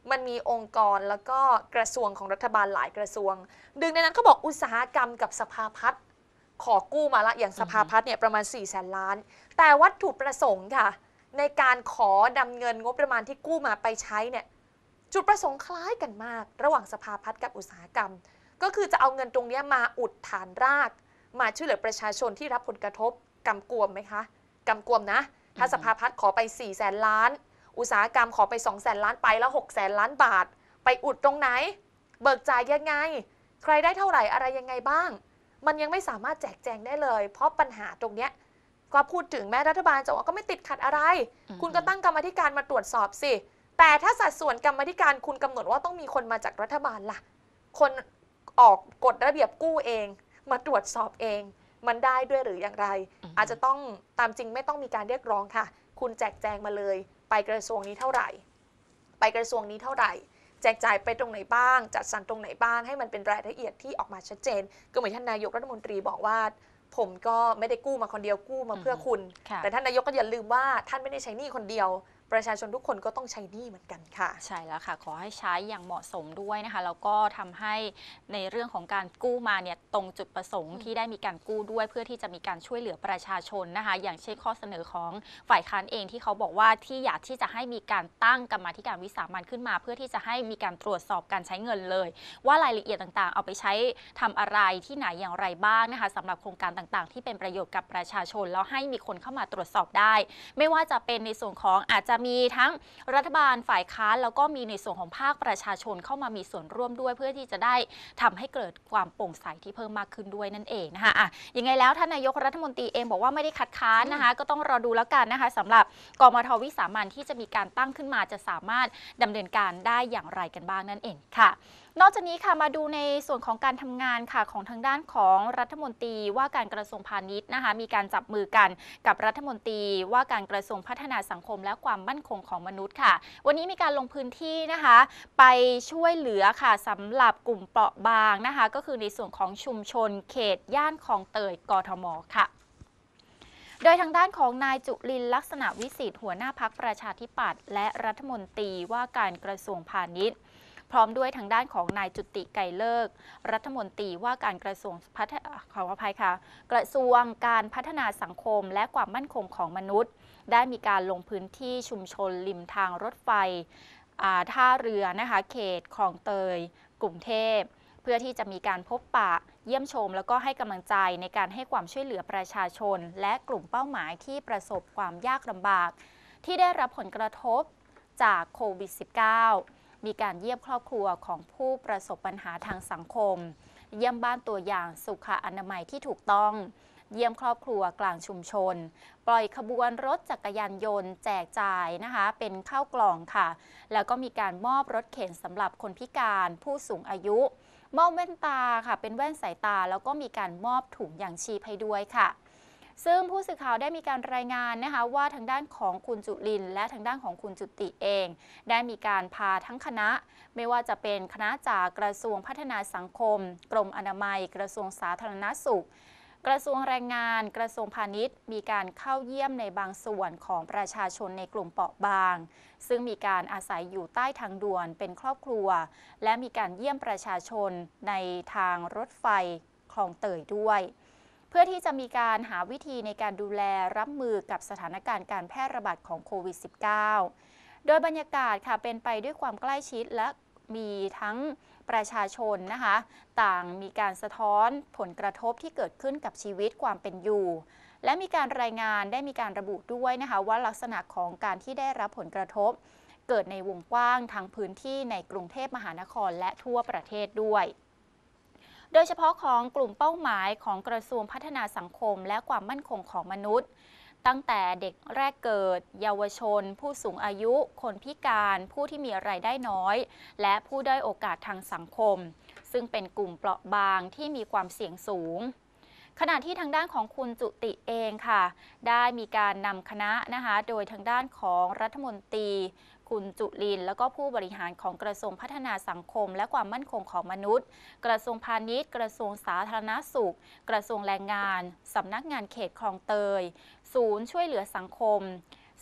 มันมีองค์กรแล้วก็กระทรวงของรัฐบาลหลายกระทรวงดึงในนั้นเขาบอกอุตสาหกรรมกับสภาพัฒน์ขอกู้มาละอย่างสภาพัฒน์เนี่ยประมาณสี่แสนล้านแต่วัตถุประสงค์ค่ะในการขอนำเงินงบประมาณที่กู้มาไปใช้เนี่ยจุดประสงค์คล้ายกันมากระหว่างสภาพัฒน์กับอุตสาหกรรมก็คือจะเอาเงินตรงนี้มาอุดฐานรากมาช่วยเหลือประชาชนที่รับผลกระทบกำกวมไหมคะกำกวมนะถ้าสภาพัฒน์ขอไปสี่แสนล้านอุตสาหกรรมขอไปสองแสนล้านไปแล้วหกแสนล้านบาทไปอุดตรงไหนเบิกจ่ายยังไงใครได้เท่าไหร่อะไรยังไงบ้างมันยังไม่สามารถแจกแจงได้เลยเพราะปัญหาตรงเนี้ยก็พูดถึงแม้รัฐบาลจะว่าก็ไม่ติดขัดอะไรคุณก็ตั้งกรรมธิการมาตรวจสอบสิแต่ถ้าสัดส่วนกรรมธิการคุณกำหนดว่าต้องมีคนมาจากรัฐบาลล่ะคนออกกฎระเบียบกู้เองมาตรวจสอบเองมันได้ด้วยหรืออย่างไรอาจจะต้องตามจริงไม่ต้องมีการเรียกร้องค่ะคุณแจกแจงมาเลยไปกระทรวงนี้เท่าไหร่ไปกระทรวงนี้เท่าไหร่แจกจ่ายไปตรงไหนบ้างจัดสรรตรงไหนบ้างให้มันเป็นรายละเอียดที่ออกมาชัดเจนก็เหมือนท่านนายกรัฐมนตรีบอกว่าผมก็ไม่ได้กู้มาคนเดียวกู้มาเพื่อคุณแต่ท่านนายกก็อย่าลืมว่าท่านไม่ได้ใช้หนี้คนเดียวประชาชนทุกคนก็ต้องใช้หนี้เหมือนกันค่ะใช่แล้วค่ะขอให้ใช้อย่างเหมาะสมด้วยนะคะแล้วก็ทำให้ในเรื่องของการกู้มาเนี่ยตรงจุดประสงค์ที่ได้มีการกู้ด้วยเพื่อที่จะมีการช่วยเหลือประชาชนนะคะอย่างเช่นข้อเสนอของฝ่ายค้านเองที่เขาบอกว่าที่อยากที่จะให้มีการตั้งกรรมาธิการวิสามัญขึ้นมาเพื่อที่จะให้มีการตรวจสอบการใช้เงินเลยว่ารายละเอียดต่างๆเอาไปใช้ทำอะไรที่ไหนอย่างไรบ้างนะคะสำหรับโครงการต่างๆที่เป็นประโยชน์กับประชาชนแล้วให้มีคนเข้ามาตรวจสอบได้ไม่ว่าจะเป็นในส่วนของอาจจะมีทั้งรัฐบาลฝ่ายค้านแล้วก็มีในส่วนของภาคประชาชนเข้ามามีส่วนร่วมด้วยเพื่อที่จะได้ทำให้เกิดความโปร่งใสที่เพิ่มมากขึ้นด้วยนั่นเองนะคะอ่ะยังไงแล้วท่านนายกรัฐมนตรีเองบอกว่าไม่ได้คัดค้านนะคะก็ต้องรอดูแล้วกันนะคะสำหรับกมท.วิสามัญที่จะมีการตั้งขึ้นมาจะสามารถดำเนินการได้อย่างไรกันบ้างนั่นเองค่ะนอกจากนี้ค่ะมาดูในส่วนของการทำงานค่ะของทางด้านของรัฐมนตรีว่าการกระทรวงพาณิชย์นะคะมีการจับมือกันกับรัฐมนตรีว่าการกระทรวงพัฒนาสังคมและความมั่นคงของมนุษย์ค่ะวันนี้มีการลงพื้นที่นะคะไปช่วยเหลือค่ะสำหรับกลุ่มเปราะบางนะคะก็คือในส่วนของชุมชนเขตย่านคลองเตยกทมค่ะโดยทางด้านของนายจุลินทร์ลักษณะวิสิทธิ์หัวหน้าพรรคประชาธิปัตย์และรัฐมนตรีว่าการกระทรวงพาณิชย์พร้อมด้วยทางด้านของนายจุติไกรเลิกษ์รัฐมนตรีว่าการกระทรวงพัฒนาขออภัยค่ะกระทรวงการพัฒนาสังคมและความมั่นคงของมนุษย์ได้มีการลงพื้นที่ชุมชนริมทางรถไฟท่าเรือนะคะเขตคลองเตยกรุงเทพเพื่อที่จะมีการพบปะเยี่ยมชมแล้วก็ให้กำลังใจในการให้ความช่วยเหลือประชาชนและกลุ่มเป้าหมายที่ประสบความยากลำบากที่ได้รับผลกระทบจากโควิด สิบเก้า มีการเยี่ยมครอบครัวของผู้ประสบปัญหาทางสังคมเยี่ยมบ้านตัวอย่างสุขอนามัยที่ถูกต้องเยี่ยมครอบครัวกลางชุมชนปล่อยขบวนรถจักรยานยนต์แจกจ่ายนะคะเป็นข้าวกล่องค่ะแล้วก็มีการมอบรถเข็นสำหรับคนพิการผู้สูงอายุมอบแว่นตาค่ะเป็นแว่นสายตาแล้วก็มีการมอบถุงยางชีพให้ด้วยค่ะซึ่งผู้สื่อข่าวได้มีการรายงานนะคะว่าทางด้านของคุณจุลินทร์และทางด้านของคุณจุติเองได้มีการพาทั้งคณะไม่ว่าจะเป็นคณะจากกระทรวงพัฒนาสังคมกรมอนามัยกระทรวงสาธารณสุขกระทรวงแรงงานกระทรวงพาณิชย์มีการเข้าเยี่ยมในบางส่วนของประชาชนในกลุ่มเปราะบางซึ่งมีการอาศัยอยู่ใต้ทางด่วนเป็นครอบครัวและมีการเยี่ยมประชาชนในทางรถไฟคลองเตยด้วยเพื่อที่จะมีการหาวิธีในการดูแลรับมือกับสถานการณ์การแพร่ระบาดของโควิด สิบเก้า โดยบรรยากาศค่ะเป็นไปด้วยความใกล้ชิดและมีทั้งประชาชนนะคะต่างมีการสะท้อนผลกระทบที่เกิดขึ้นกับชีวิตความเป็นอยู่และมีการรายงานได้มีการระบุด้วยนะคะว่าลักษณะของการที่ได้รับผลกระทบเกิดในวงกว้างทั้งพื้นที่ในกรุงเทพมหานครและทั่วประเทศด้วยโดยเฉพาะของกลุ่มเป้าหมายของกระทรวงพัฒนาสังคมและความมั่นคงของมนุษย์ตั้งแต่เด็กแรกเกิดเยาวชนผู้สูงอายุคนพิการผู้ที่มีรายได้น้อยและผู้ด้อยโอกาสทางสังคมซึ่งเป็นกลุ่มเปราะบางที่มีความเสี่ยงสูงขณะที่ทางด้านของคุณจุติเองค่ะได้มีการนำคณะนะคะโดยทางด้านของรัฐมนตรีคุณจุลินทร์แล้วก็ผู้บริหารของกระทรวงพัฒนาสังคมและความมั่นคงของมนุษย์กระทรวงพาณิชย์กระทรวงสาธารณสุขกระทรวงแรงงานสำนักงานเขตคลองเตยศูนย์ช่วยเหลือสังคม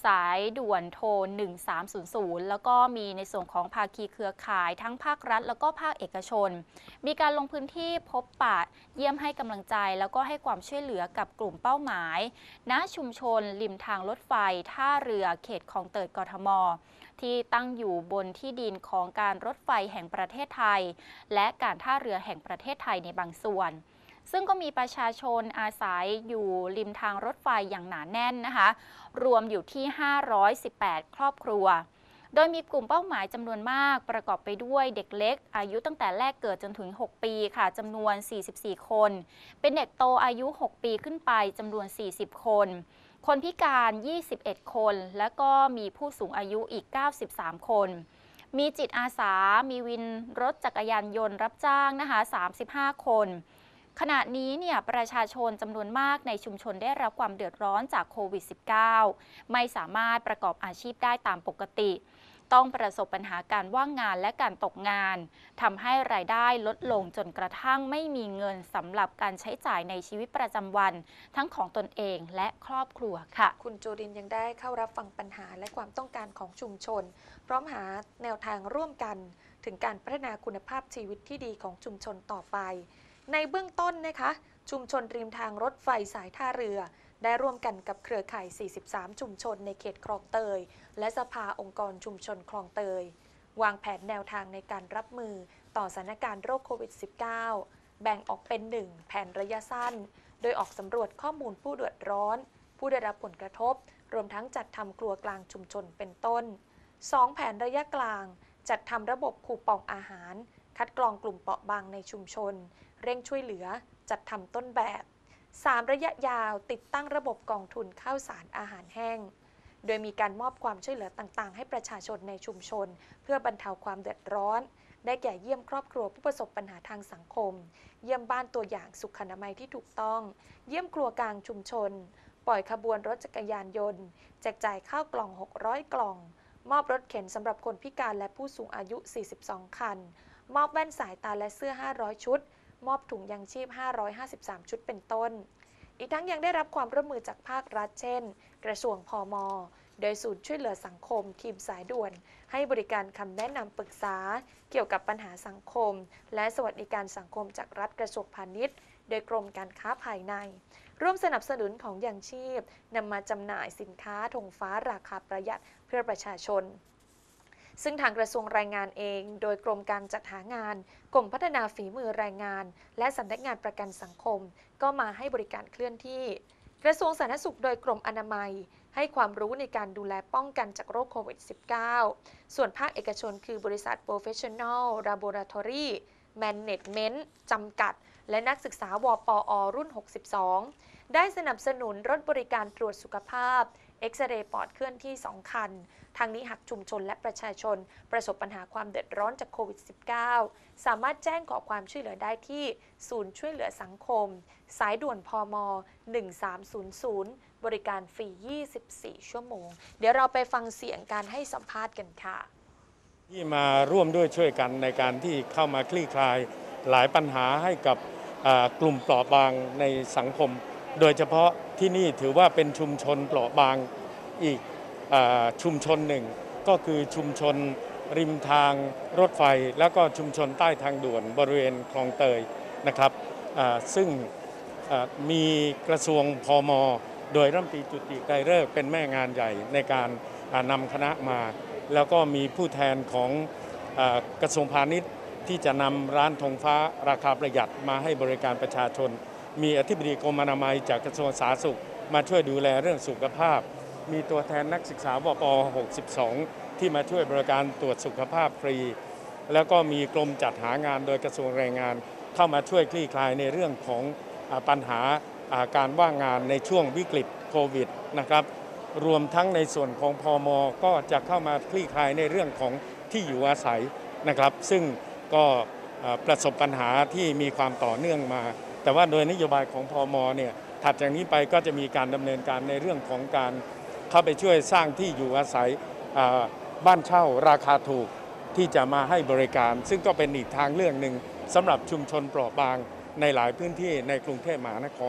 สายด่วนโทรหนึ่งสามศูนย์ศูนย์แล้วก็มีในส่วนของภาคีเครือข่ายทั้งภาครัฐแล้วก็ภาคเอกชนมีการลงพื้นที่พบปะเยี่ยมให้กำลังใจแล้วก็ให้ความช่วยเหลือกับกลุ่มเป้าหมายณชุมชนริมทางรถไฟท่าเรือเขตคลองเตยกทมที่ตั้งอยู่บนที่ดินของการรถไฟแห่งประเทศไทยและการท่าเรือแห่งประเทศไทยในบางส่วนซึ่งก็มีประชาชนอาศัยอยู่ริมทางรถไฟอย่างหนาแน่นนะคะรวมอยู่ที่ห้าร้อยสิบแปดครอบครัวโดยมีกลุ่มเป้าหมายจำนวนมากประกอบไปด้วยเด็กเล็กอายุตั้งแต่แรกเกิดจนถึงหกปีค่ะจำนวนสี่สิบสี่คนเป็นเด็กโตอายุหกปีขึ้นไปจำนวนสี่สิบคนคนพิการยี่สิบเอ็ดคนและก็มีผู้สูงอายุอีกเก้าสิบสามคนมีจิตอาสามีวินรถจักรยานยนต์รับจ้างนะคะสามสิบห้าคนขณะนี้เนี่ยประชาชนจำนวนมากในชุมชนได้รับความเดือดร้อนจากโควิด สิบเก้า ไม่สามารถประกอบอาชีพได้ตามปกติต้องประสบปัญหาการว่างงานและการตกงานทำให้รายได้ลดลงจนกระทั่งไม่มีเงินสำหรับการใช้จ่ายในชีวิตประจำวันทั้งของตนเองและครอบครัวค่ะคุณโจดินยังได้เข้ารับฟังปัญหาและความต้องการของชุมชนพร้อมหาแนวทางร่วมกันถึงการพัฒนาคุณภาพชีวิตที่ดีของชุมชนต่อไปในเบื้องต้นนะคะชุมชนริมทางรถไฟสายท่าเรือได้ร่วมกันกับเครือข่ายสี่สิบสามชุมชนในเขตคลองเตยและสภาองค์กรชุมชนคลองเตยวางแผนแนวทางในการรับมือต่อสถานการณ์โรคโควิด สิบเก้า แบ่งออกเป็นหนึ่งแผนระยะสั้นโดยออกสำรวจข้อมูลผู้เดือดร้อนผู้ได้รับผลกระทบรวมทั้งจัดทำครัวกลางชุมชนเป็นต้นสองแผนระยะกลางจัดทำระบบคูปองอาหารคัดกรองกลุ่มเปราะบางในชุมชนเร่งช่วยเหลือจัดทำต้นแบบสามระยะยาวติดตั้งระบบกองทุนข้าวสารอาหารแห้งโดยมีการมอบความช่วยเหลือต่างๆให้ประชาชนในชุมชนเพื่อบรรเทาความเดือดร้อนได้แก่เยี่ยมครอบครัวผู้ประสบปัญหาทางสังคมเยี่ยมบ้านตัวอย่างสุขอนามัยที่ถูกต้องเยี่ยมครัวกลางชุมชนปล่อยขบวนรถจักรยานยนต์แจกจ่ายข้าวกล่องหกร้อยกล่องมอบรถเข็นสำหรับคนพิการและผู้สูงอายุสี่สิบสองคันมอบแว่นสายตาและเสื้อห้าร้อยชุดมอบถุงยางชีพห้าร้อยห้าสิบสามชุดเป็นต้นอีกทั้งยังได้รับความร่วมมือจากภาครัฐเช่นกระทรวงพม.โดยศูนย์ช่วยเหลือสังคมทีมสายด่วนให้บริการคำแนะนำปรึกษาเกี่ยวกับปัญหาสังคมและสวัสดิการสังคมจากรัฐกระทรวงพาณิชย์โดยกรมการค้าภายในร่วมสนับสนุนของยางชีพนำมาจำหน่ายสินค้าธงฟ้าราคาประหยัดเพื่อประชาชนซึ่งทางกระทรวงแรงงานเองโดยกรมการจัดหางานกรมพัฒนาฝีมือแรงงานและสำนักงานประกันสังคมก็มาให้บริการเคลื่อนที่กระทรวงสาธารณสุขโดยกรมอนามัยให้ความรู้ในการดูแลป้องกันจากโรคโควิด สิบเก้า ส่วนภาคเอกชนคือบริษัท Professional Laboratory Management จำกัดและนักศึกษาวปอ รุ่น หกสิบสอง ได้สนับสนุนรถบริการตรวจสุขภาพเอ็กซเรย์ปอดเคลื่อนที่สองคันทางนี้หากชุมชนและประชาชนประสบปัญหาความเดือดร้อนจากโควิด สิบเก้า สามารถแจ้งขอความช่วยเหลือได้ที่ศูนย์ช่วยเหลือสังคมสายด่วนพม. หนึ่งสามศูนย์ศูนย์บริการฟรียี่สิบสี่ชั่วโมงเดี๋ยวเราไปฟังเสียงการให้สัมภาษณ์กันค่ะที่มาร่วมด้วยช่วยกันในการที่เข้ามาคลี่คลายหลายปัญหาให้กับกลุ่มเปราะบางในสังคมโดยเฉพาะที่นี่ถือว่าเป็นชุมชนเปราะบางอีกชุมชนหนึ่งก็คือชุมชนริมทางรถไฟแล้วก็ชุมชนใต้ทางด่วนบริเวณคลองเตยนะครับซึ่งมีกระทรวงพม.โดยรัฐมนตรีจุติไกรฤกษ์เป็นแม่งานใหญ่ในการนำคณะมาแล้วก็มีผู้แทนของกระทรวงพาณิชย์ที่จะนำร้านธงฟ้าราคาประหยัดมาให้บริการประชาชนมีอธิบดีกรมอนามัยจากกระทรวงสาธารณสุขมาช่วยดูแลเรื่องสุขภาพมีตัวแทนนักศึกษาวป หกสิบสอง ที่มาช่วยบริการตรวจสุขภาพฟรีแล้วก็มีกรมจัดหางานโดยกระทรวงแรงงานเข้ามาช่วยคลี่คลายในเรื่องของปัญหาการว่างงานในช่วงวิกฤตโควิดนะครับรวมทั้งในส่วนของพม.ก็จะเข้ามาคลี่คลายในเรื่องของที่อยู่อาศัยนะครับซึ่งก็ประสบปัญหาที่มีความต่อเนื่องมาแต่ว่าโดยนโยบายของพม.เนี่ยถัดจากนี้ไปก็จะมีการดำเนินการในเรื่องของการเข้าไปช่วยสร้างที่อยู่อาศัยบ้านเช่าราคาถูกที่จะมาให้บริการซึ่งก็เป็นอีกทางเลือกหนึ่งสำหรับชุมชนเปราะบางในหลายพื้นที่ในกรุงเทพมหานคร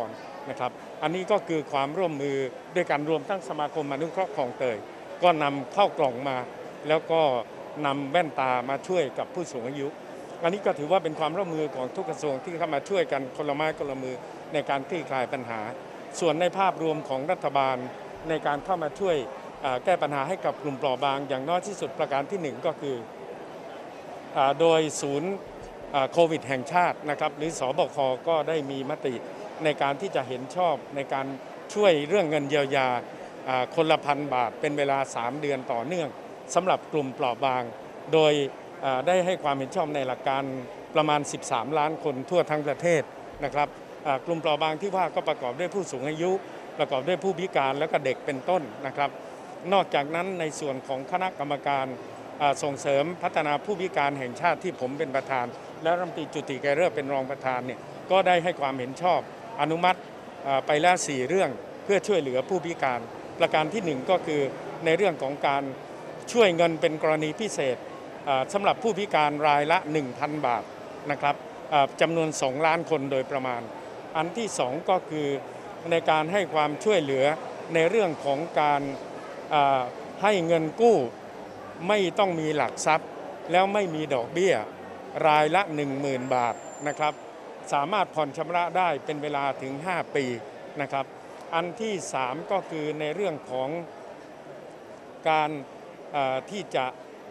นะครับอันนี้ก็คือความร่วมมือด้วยการรวมทั้งสมาคมอนุเคราะห์คลองเตยก็นำเข้ากล่องมาแล้วก็นำแว่นตามาช่วยกับผู้สูงอายุอันนี้ก็ถือว่าเป็นความร่วมมือของทุกกระทรวงที่เข้ามาช่วยกันคนละไม้คนละมือในการคลี่คลายปัญหาส่วนในภาพรวมของรัฐบาลในการเข้ามาช่วยแก้ปัญหาให้กับกลุ่มเปราะบางอย่างน้อยที่สุดประการที่หนึ่งก็คือโดยศูนย์โควิดแห่งชาตินะครับหรือสบคก็ได้มีมติในการที่จะเห็นชอบในการช่วยเรื่องเงินเยียวยาคนละพันบาทเป็นเวลาสามเดือนต่อเนื่องสำหรับกลุ่มเปราะบางโดยได้ให้ความเห็นชอบในหลักการประมาณสิบสามล้านคนทั่วทั้งประเทศนะครับกลุ่มเปราะบางที่ว่าก็ประกอบด้วยผู้สูงอายุประกอบด้วยผู้พิการและก็เด็กเป็นต้นนะครับนอกจากนั้นในส่วนของคณะกรรมการส่งเสริมพัฒนาผู้พิการแห่งชาติที่ผมเป็นประธานและรัฐมนตรีจุติไกรฤกษ์เป็นรองประธานเนี่ยก็ได้ให้ความเห็นชอบอนุมัติไปแล้วสี่เรื่องเพื่อช่วยเหลือผู้พิการประการที่หนึ่งก็คือในเรื่องของการช่วยเงินเป็นกรณีพิเศษสำหรับผู้พิการรายละ หนึ่งพัน บาทนะครับจำนวนสองล้านคนโดยประมาณอันที่สองก็คือในการให้ความช่วยเหลือในเรื่องของการให้เงินกู้ไม่ต้องมีหลักทรัพย์แล้วไม่มีดอกเบี้ยรายละ หนึ่งหมื่น บาทนะครับสามารถผ่อนชำระได้เป็นเวลาถึงห้าปีนะครับอันที่สามก็คือในเรื่องของการที่จะ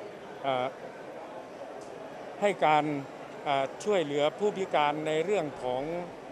ให้การช่วยเหลือผู้พิการในเรื่องของ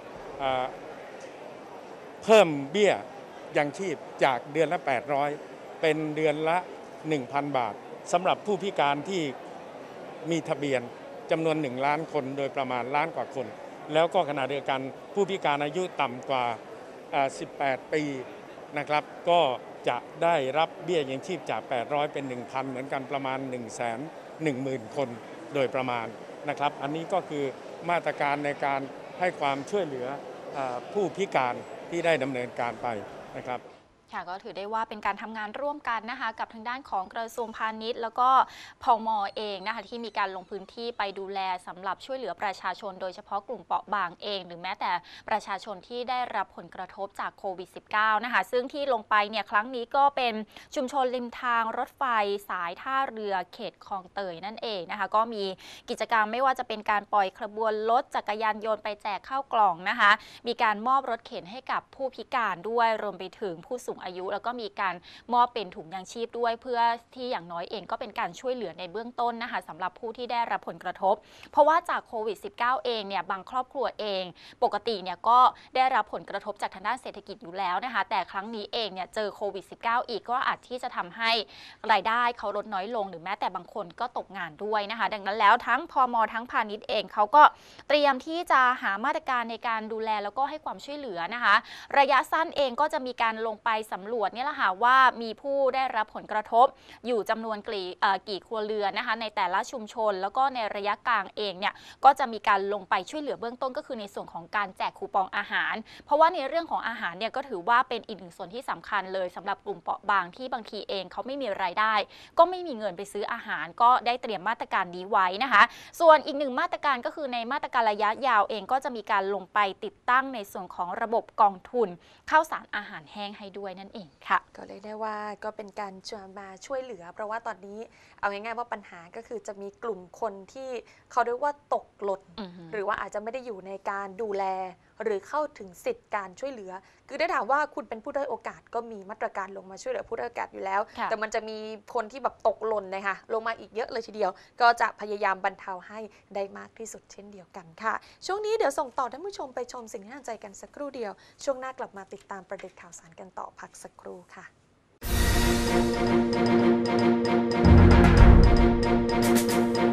เพิ่มเบี้ยยังชีพจากเดือนละแปดร้อยเป็นเดือนละ หนึ่งพัน บาทสำหรับผู้พิการที่มีทะเบียนจำนวนหนึ่งล้านคนโดยประมาณล้านกว่าคนแล้วก็ขณะเดียวกันผู้พิการอายุต่ำกว่าสิบแปดปีนะครับก็จะได้รับเบี้ยยังชีพจากแปดร้อยเป็น หนึ่งพัน เหมือนกันประมาณ หนึ่งแสนหนึ่งหมื่น คนโดยประมาณนะครับอันนี้ก็คือมาตรการในการให้ความช่วยเหลือผู้พิการที่ได้ดำเนินการไปนะครับค่ะก็ถือได้ว่าเป็นการทำงานร่วมกันนะคะกับทางด้านของกระทรวงพาณิชย์แล้วก็พม.เองนะคะที่มีการลงพื้นที่ไปดูแลสำหรับช่วยเหลือประชาชนโดยเฉพาะกลุ่มเปราะบางเองหรือแม้แต่ประชาชนที่ได้รับผลกระทบจากโควิด สิบเก้า นะคะซึ่งที่ลงไปเนี่ยครั้งนี้ก็เป็นชุมชนริมทางรถไฟสายท่าเรือเขตคลองเตยนั่นเองนะคะก็มีกิจกรรมไม่ว่าจะเป็นการปล่อยขบวนรถจักรยานยนต์ไปแจกข้าวกล่องนะคะมีการมอบรถเข็นให้กับผู้พิการด้วยรวมไปถึงผู้สูงอายุแล้วก็มีการมอบเป็นถุงยางชีพด้วยเพื่อที่อย่างน้อยเองก็เป็นการช่วยเหลือในเบื้องต้นนะคะสำหรับผู้ที่ได้รับผลกระทบเพราะว่าจากโควิด สิบเก้า เองเนี่ยบางครอบครัวเองปกติเนี่ยก็ได้รับผลกระทบจากทางด้านเศรษฐกิจอยู่แล้วนะคะแต่ครั้งนี้เองเนี่ยเจอโควิด สิบเก้า อีกก็อาจที่จะทำให้รายได้เขาลดน้อยลงหรือแม้แต่บางคนก็ตกงานด้วยนะคะดังนั้นแล้วทั้งพม.ทั้งพาณิชย์เองเขาก็เตรียมที่จะหามาตรการในการดูแลแล้วก็ให้ความช่วยเหลือนะคะระยะสั้นเองก็จะมีการลงไปสำรวจเนี่ยแหละค่ะว่ามีผู้ได้รับผลกระทบอยู่จำนวนกี่กี่ครัวเรือนนะคะในแต่ละชุมชนแล้วก็ในระยะกลางเองเนี่ยก็จะมีการลงไปช่วยเหลือเบื้องต้นก็คือในส่วนของการแจกคูปองอาหารเพราะว่าในเรื่องของอาหารเนี่ยก็ถือว่าเป็นอีกหนึ่งส่วนที่สำคัญเลยสำหรับกลุ่มเปราะบางที่บางทีเองเขาไม่มีรายได้ก็ไม่มีเงินไปซื้ออาหารก็ได้เตรียมมาตรการนี้ไว้นะคะส่วนอีกหนึ่งมาตรการก็คือในมาตรการระยะยาวเองก็จะมีการลงไปติดตั้งในส่วนของระบบกองทุนข้าวสารอาหารแห้งให้ด้วยนั่นเองค่ะก็เรียกได้ว่าก็เป็นการชวนมาช่วยเหลือเพราะว่าตอนนี้เอาง่ายๆว่าปัญหาก็คือจะมีกลุ่มคนที่เขาเรียกว่าตกหล่นหรือว่าอาจจะไม่ได้อยู่ในการดูแลหรือเข้าถึงสิทธิการช่วยเหลือคือได้ถามว่าคุณเป็นผู้ด้อยโอกาสก็มีมาตรการลงมาช่วยเหลือผู้ด้อยโอกาสอยู่แล้วแต่มันจะมีคนที่แบบตกหล่นนะคะลงมาอีกเยอะเลยทีเดียวก็จะพยายามบรรเทาให้ได้มากที่สุดเช่นเดียวกันค่ะช่วงนี้เดี๋ยวส่งต่อท่านผู้ชมไปชมสิ่งที่น่าสนใจกันสักครู่เดียวช่วงหน้ากลับมาติดตามประเด็นข่าวสารกันต่อพักสักครู่ค่ะ Thank you.